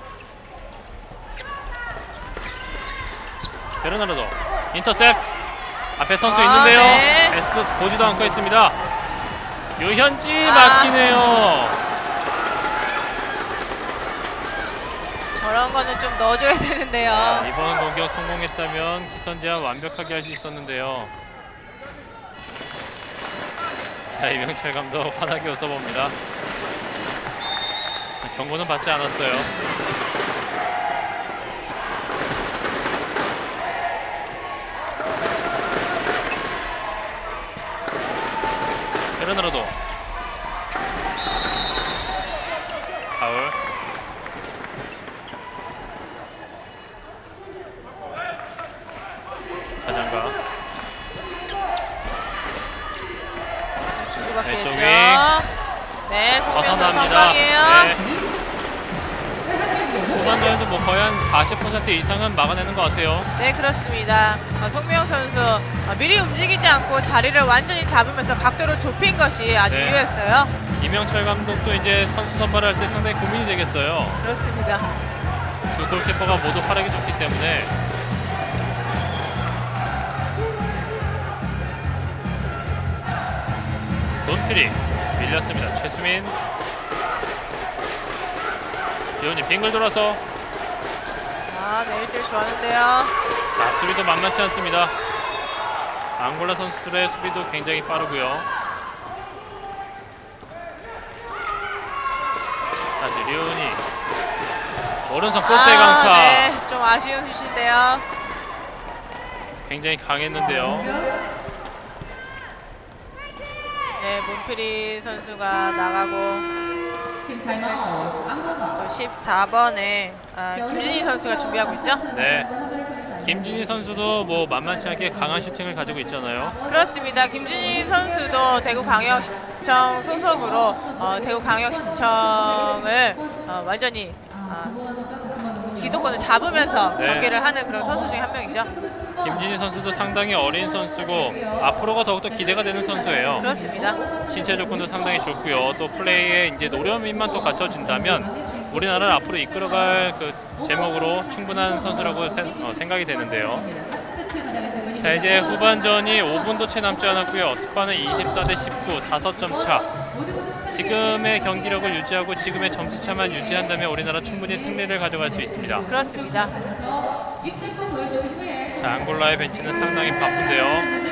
베르나르도 인터셉트 앞에 선수 아, 있는데요. 네. 패스 보지도 않고 있습니다. 유현지 아. 막히네요. 저런 거는 좀 넣어줘야 되는데요. 아, 이번 공격 성공했다면 기선 제압 완벽하게 할 수 있었는데요. 자, 이명철 감독 환하게 웃어봅니다. 경고는 받지 않았어요. 베르나르도 파울. 가장가 주고받겠죠. 왼쪽 윙. 네, 송명선 벗어납니다. 선방이에요. 네. 후반전에도 뭐 거의 한 사십 퍼센트 이상은 막아내는 것 같아요. 네, 그렇습니다. 어, 송명 선수 어, 미리 움직이지 않고 자리를 완전히 잡으면서 각도를 좁힌 것이 아주 네. 유효했어요. 이명철 감독도 이제 선수 선발을 할 때 상당히 고민이 되겠어요. 그렇습니다. 두 골키퍼가 모두 활약이 좋기 때문에. 논필이 밀렸습니다. 최수민. 이훈이 빙글 돌아서. 아, 네, 일 대 일 좋았는데요. 아, 수비도 만만치 않습니다. 앙골라 선수들의 수비도 굉장히 빠르고요. 다시 류은이 오른손 골대 아, 강타. 네, 좀 아쉬운 슛인데요. 굉장히 강했는데요. 네, 문필이 선수가 나가고 팀 타임아웃 앙골라. 또 십사 번에 아, 김진희 선수가 준비하고 있죠. 네, 김진희 선수도 뭐 만만치 않게 강한 슈팅을 가지고 있잖아요. 그렇습니다. 김진희 선수도 대구광역시청 소속으로 어, 대구광역시청을 어, 완전히 어, 기도권을 잡으면서 네. 경기를 하는 그런 선수 중에 한 명이죠. 김진희 선수도 상당히 어린 선수고 앞으로가 더욱더 기대가 되는 선수예요. 그렇습니다. 신체 조건도 상당히 좋고요. 또 플레이에 이제 노련미만 또 갖춰진다면 우리나라를 앞으로 이끌어갈 그 제목으로 충분한 선수라고 세, 어, 생각이 되는데요. 자, 이제 후반전이 오 분도 채 남지 않았고요. 스파는 이십사 대 십구, 다섯 점 차. 지금의 경기력을 유지하고 지금의 점수차만 유지한다면 우리나라 충분히 승리를 가져갈 수 있습니다. 그렇습니다. 자, 앙골라의 벤치는 상당히 바쁜데요.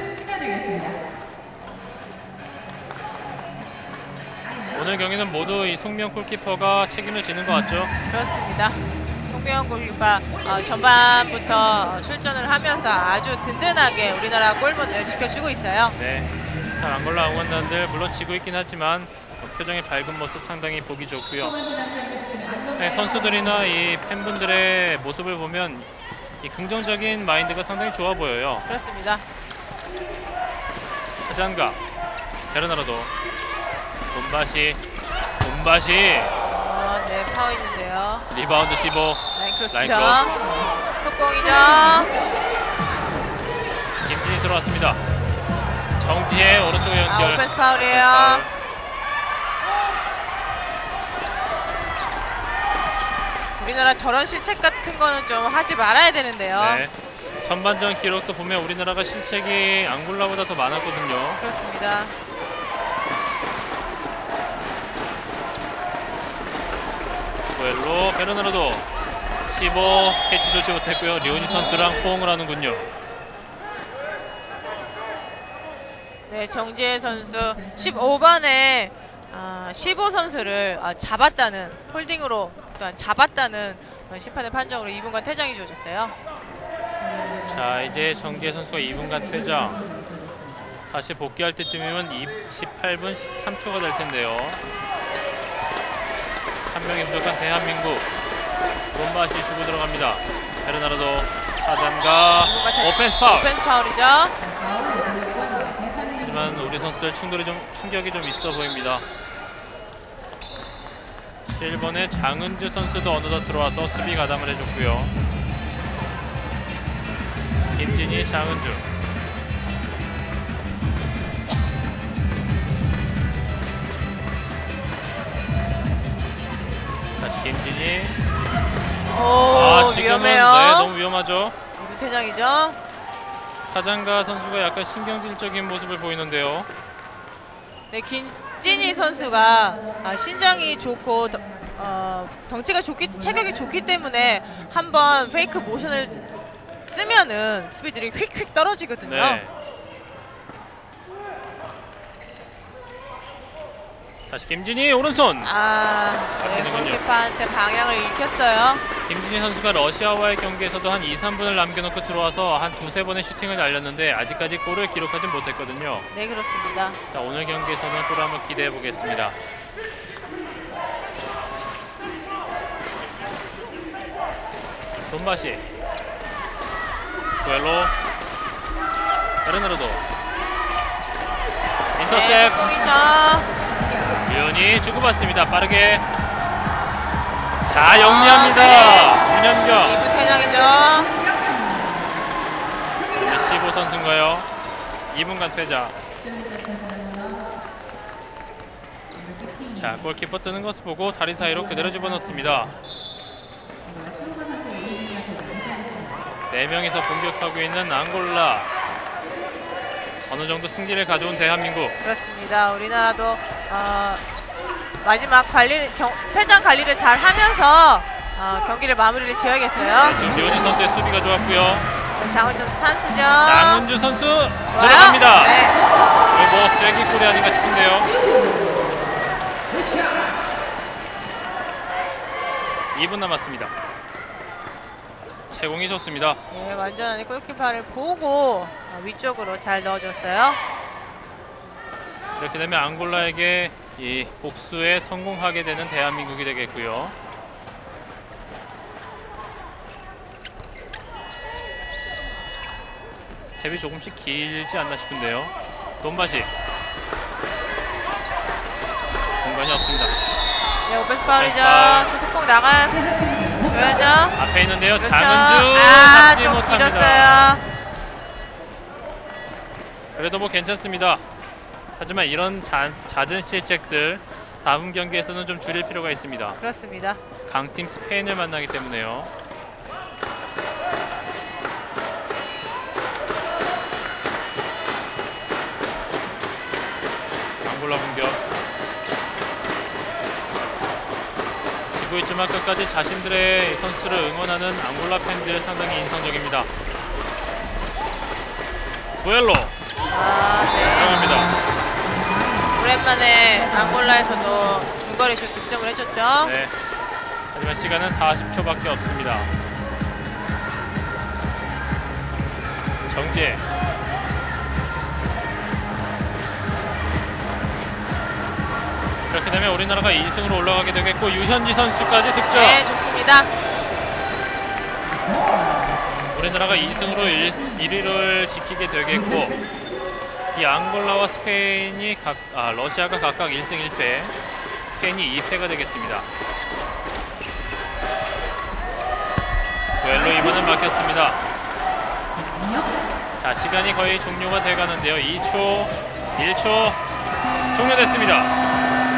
오늘 경기는 모두 이 송명 골키퍼가 책임을 지는 것 같죠? 그렇습니다. 송병현 골키퍼 어, 전반부터 출전을 하면서 아주 든든하게 우리나라 골문을 지켜주고 있어요. 네. 자, 앙골라 응원단들 물론 지고 있긴 하지만 표정이 밝은 모습 상당히 보기 좋고요. 네, 선수들이나 이 팬분들의 모습을 보면 이 긍정적인 마인드가 상당히 좋아 보여요. 그렇습니다. 하잔가, 베르나르도, 돈바시, 돈바시, 어, 네, 파워 있는데요. 리바운드 십오, 라인 크로스죠. 라인 크로스. 속공이죠. 김진이 들어왔습니다. 정지혜 오른쪽 아, 연결. 오펜스 파울이에요. 파울. 우리나라 저런 실책 같은 거는 좀 하지 말아야 되는데요. 네. 전반전 기록도 보면 우리나라가 실책이 앙골라보다 더 많았거든요. 그렇습니다. 고엘로, 베르나르도 십오, 캐치 좋지 못했고요. 리오니 선수랑 포옹을 하는군요. 네, 정지혜 선수 십오 번에 아, 십오 선수를 아, 잡았다는 홀딩으로 또한 잡았다는 심판의 판정으로 이 분간 퇴장이 주어졌어요. 자, 이제 정지혜 선수가 이 분간 퇴장. 다시 복귀할 때쯤이면 십팔 분 십삼 초가 될 텐데요. 한 명이 부족한 대한민국. 돈바시 주고 들어갑니다. 베르나르도, 하잔가, 오펜스 파울. 오펜스 파울이죠. 하지만 우리 선수들 충돌이 좀 충격이 좀 있어 보입니다. 칠 번의 장은주 선수도 어느덧 들어와서 수비 가담을 해줬고요. 김진희, 장은주. 다시 김진희. 오, 아, 지금은 위험해요. 네, 너무 위험하죠. 이 분 퇴장이죠. 하잔가 선수가 약간 신경질적인 모습을 보이는데요. 네, 김진희 선수가 아, 신장이 좋고 더, 어, 덩치가 좋기, 체격이 좋기 때문에 한번 페이크 모션을 쓰면은 수비들이 휙휙 떨어지거든요. 네. 다시 김진희 오른손. 아, 네, 막히는군요. 골키퍼한테 방향을 읽혔어요. 김진희 선수가 러시아와의 경기에서도 한 이, 삼 분을 남겨놓고 들어와서 한 두세 번의 슈팅을 날렸는데 아직까지 골을 기록하지 못했거든요. 네, 그렇습니다. 자, 오늘 경기에서는 골 한번 기대해 보겠습니다. 돈바시, 고엘로, 베르나르도, 인터셉. 네, 공이죠. 유연이 주고받습니다. 빠르게. 자, 영리합니다. 아, 윤현경. 이 분 퇴장이죠. 십오 선수인가요? 이 분간 퇴장. 자, 골키퍼 뜨는 것을 보고 다리 사이로 그대로 집어넣습니다. 네 명이서 공격하고 있는 앙골라. 어느 정도 승리를 가져온 대한민국. 그렇습니다. 우리나라도 어, 마지막 관리, 경, 퇴장 관리를 잘 하면서 어, 경기를 마무리를 지어야겠어요. 네, 지금 류현희 선수의 수비가 좋았고요. 장은주 선수죠. 장은주 선수 좋아요. 들어갑니다. 네. 거의 뭐 쓰레기골이 아닌가 싶은데요. 이 분 남았습니다. 제공이 좋습니다. 네, 완전히 골키퍼를 보고 어, 위쪽으로 잘 넣어줬어요. 이렇게 되면 앙골라에게 이 복수에 성공하게 되는 대한민국이 되겠고요. 스텝이 조금씩 길지 않나 싶은데요. 돈바시. 공간이 없습니다. 네, 오펜스 파울이죠. 오펜스 속공 나가줘야죠. 앞에 있는데요. 그렇죠. 장은주 아, 잡지 좀 못합니다. 길었어요. 그래도 뭐 괜찮습니다. 하지만 이런 자, 잦은 실책들 다음 경기에서는 좀 줄일 필요가 있습니다. 그렇습니다. 강팀 스페인을 만나기 때문에요. 앙골라 공격. 지고 있지만 끝까지 자신들의 선수를 응원하는 앙골라 팬들 상당히 인상적입니다. 구엘로 아, 네. 들어갑니다. 오랜만에 앙골라에서도 중거리 슛 득점을 해줬죠. 네. 하지만 시간은 사십 초밖에 없습니다. 정재. 그렇게 되면 우리나라가 이 승으로 올라가게 되겠고 유현지 선수까지 득점. 네, 좋습니다. 우리나라가 이 승으로 일 위를 지키게 되겠고 이 앙골라와 스페인이 각, 아, 러시아가 각각 일 승 일 패, 스페인이 이 패가 되겠습니다. 웰로 이번은 막혔습니다. 자, 시간이 거의 종료가 돼가는데요. 이 초, 일 초 종료됐습니다.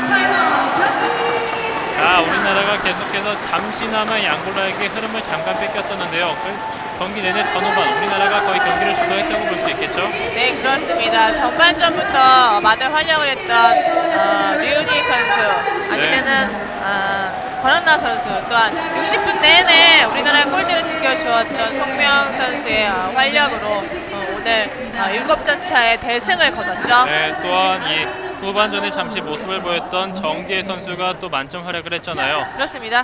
자, 우리나라가 계속해서 잠시나마 이 앙골라에게 흐름을 잠깐 뺏겼었는데요. 경기 내내 전후반 우리나라가 거의 경기를 주도했다고 볼 수 있겠죠? 네, 그렇습니다. 전반전부터 많은 활약을 했던 어, 류니 선수 아니면은 어, 권한나 선수 또한 육십 분 내내 우리나라의 골대를 지켜주었던 송명 선수의 어, 활약으로 어, 오늘 어, 일곱 점 차의 대승을 거뒀죠. 네, 또한 이 후반전에 잠시 모습을 보였던 정지혜 선수가 또 만점 활약을 했잖아요. 그렇습니다.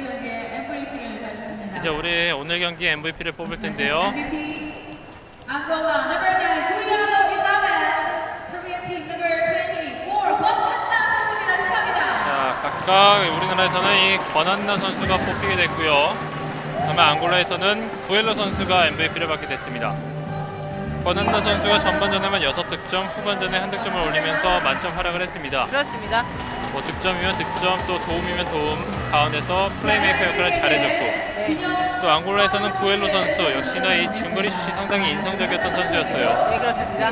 이제 우리 오늘 경기 엠브이피를 뽑을 텐데요. Angola number nine, Guglielmo Isabel. Korean team number twenty-four, 권한나 선수입니다. 축하합니다. 자, 각각 우리나라에서는 이 권한나 선수가 뽑히게 됐고요. 다음에 앙골라에서는 구엘로 선수가 엠브이피를 받게 됐습니다. 권한나 선수가 전반전에만 여섯 득점, 후반전에 한 득점을 올리면서 만점 활약을 했습니다. 그렇습니다. 뭐 득점이면 득점, 또 도움이면 도움 가운데서 플레이메이커 역할을 잘해줬고 또 앙골라에서는 구엘로 선수 역시나 이 중거리 슛이 상당히 인상적이었던 선수였어요. 네, 그렇습니다.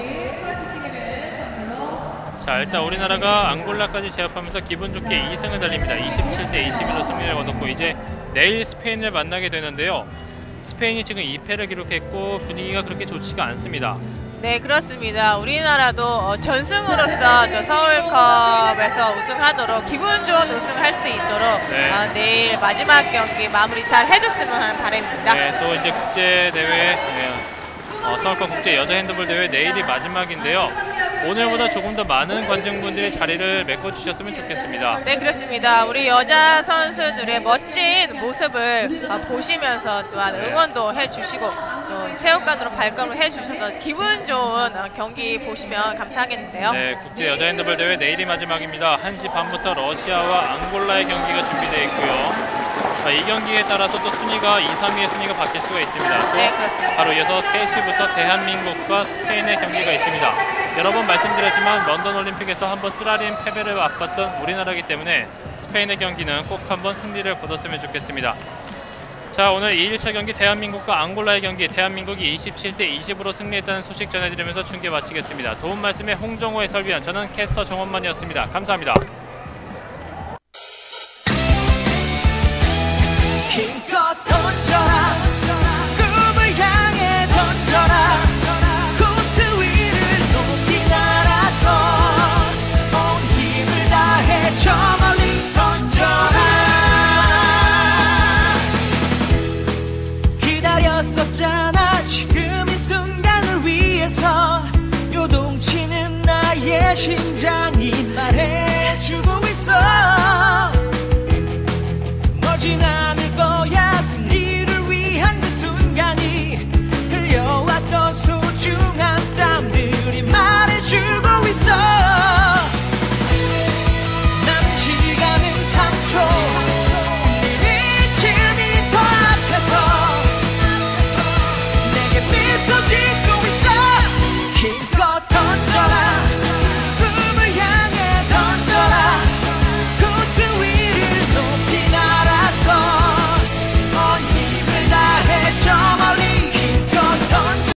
자, 일단 우리나라가 앙골라까지 제압하면서 기분 좋게 이 승을 달립니다. 이십칠 대 이십일로 승리를 거뒀고 이제 내일 스페인을 만나게 되는데요. 스페인이 지금 이 패를 기록했고 분위기가 그렇게 좋지가 않습니다. 네, 그렇습니다. 우리나라도 어, 전승으로서 또 서울컵에서 우승하도록 기분 좋은 우승할 수 있도록 네. 어, 내일 마지막 경기 마무리 잘 해줬으면 하는 바람입니다. 네, 또 이제 국제 대회 네, 어, 서울컵 국제 여자 핸드볼 대회 내일이 마지막인데요. 오늘보다 조금 더 많은 관중분들이 자리를 메꿔주셨으면 좋겠습니다. 네, 그렇습니다. 우리 여자 선수들의 멋진 모습을 어, 보시면서 또한 응원도 해주시고 또 체육관으로 발걸음을 해주셔서 기분 좋은 어, 경기 보시면 감사하겠는데요. 네, 국제 여자 핸드볼 대회 내일이 마지막입니다. 한 시 반부터 러시아와 앙골라의 경기가 준비되어 있고요. 자, 이 경기에 따라서 또 순위가 이, 삼 위의 순위가 바뀔 수가 있습니다. 또 네, 그렇습니다. 바로 이어서 세 시부터 대한민국과 스페인의 경기가 있습니다. 여러 번 말씀드렸지만 런던 올림픽에서 한번 쓰라린 패배를 맛봤던 우리나라이기 때문에 스페인의 경기는 꼭 한번 승리를 거뒀으면 좋겠습니다. 자, 오늘 이 일차 경기 대한민국과 앙골라의 경기 대한민국이 이십칠 대 이십으로 승리했다는 소식 전해드리면서 중계 마치겠습니다. 도움 말씀에 홍정호 해설위원, 저는 캐스터 정원만이었습니다. 감사합니다. 힘껏 던져라 꿈을 향해 던져라 코트 위를 높이 날아서 온 힘을 다해 저 멀리 던져라 기다렸었잖아 지금 이 순간을 위해서 요동치는 나의 심장이 말해주고 있어 머지나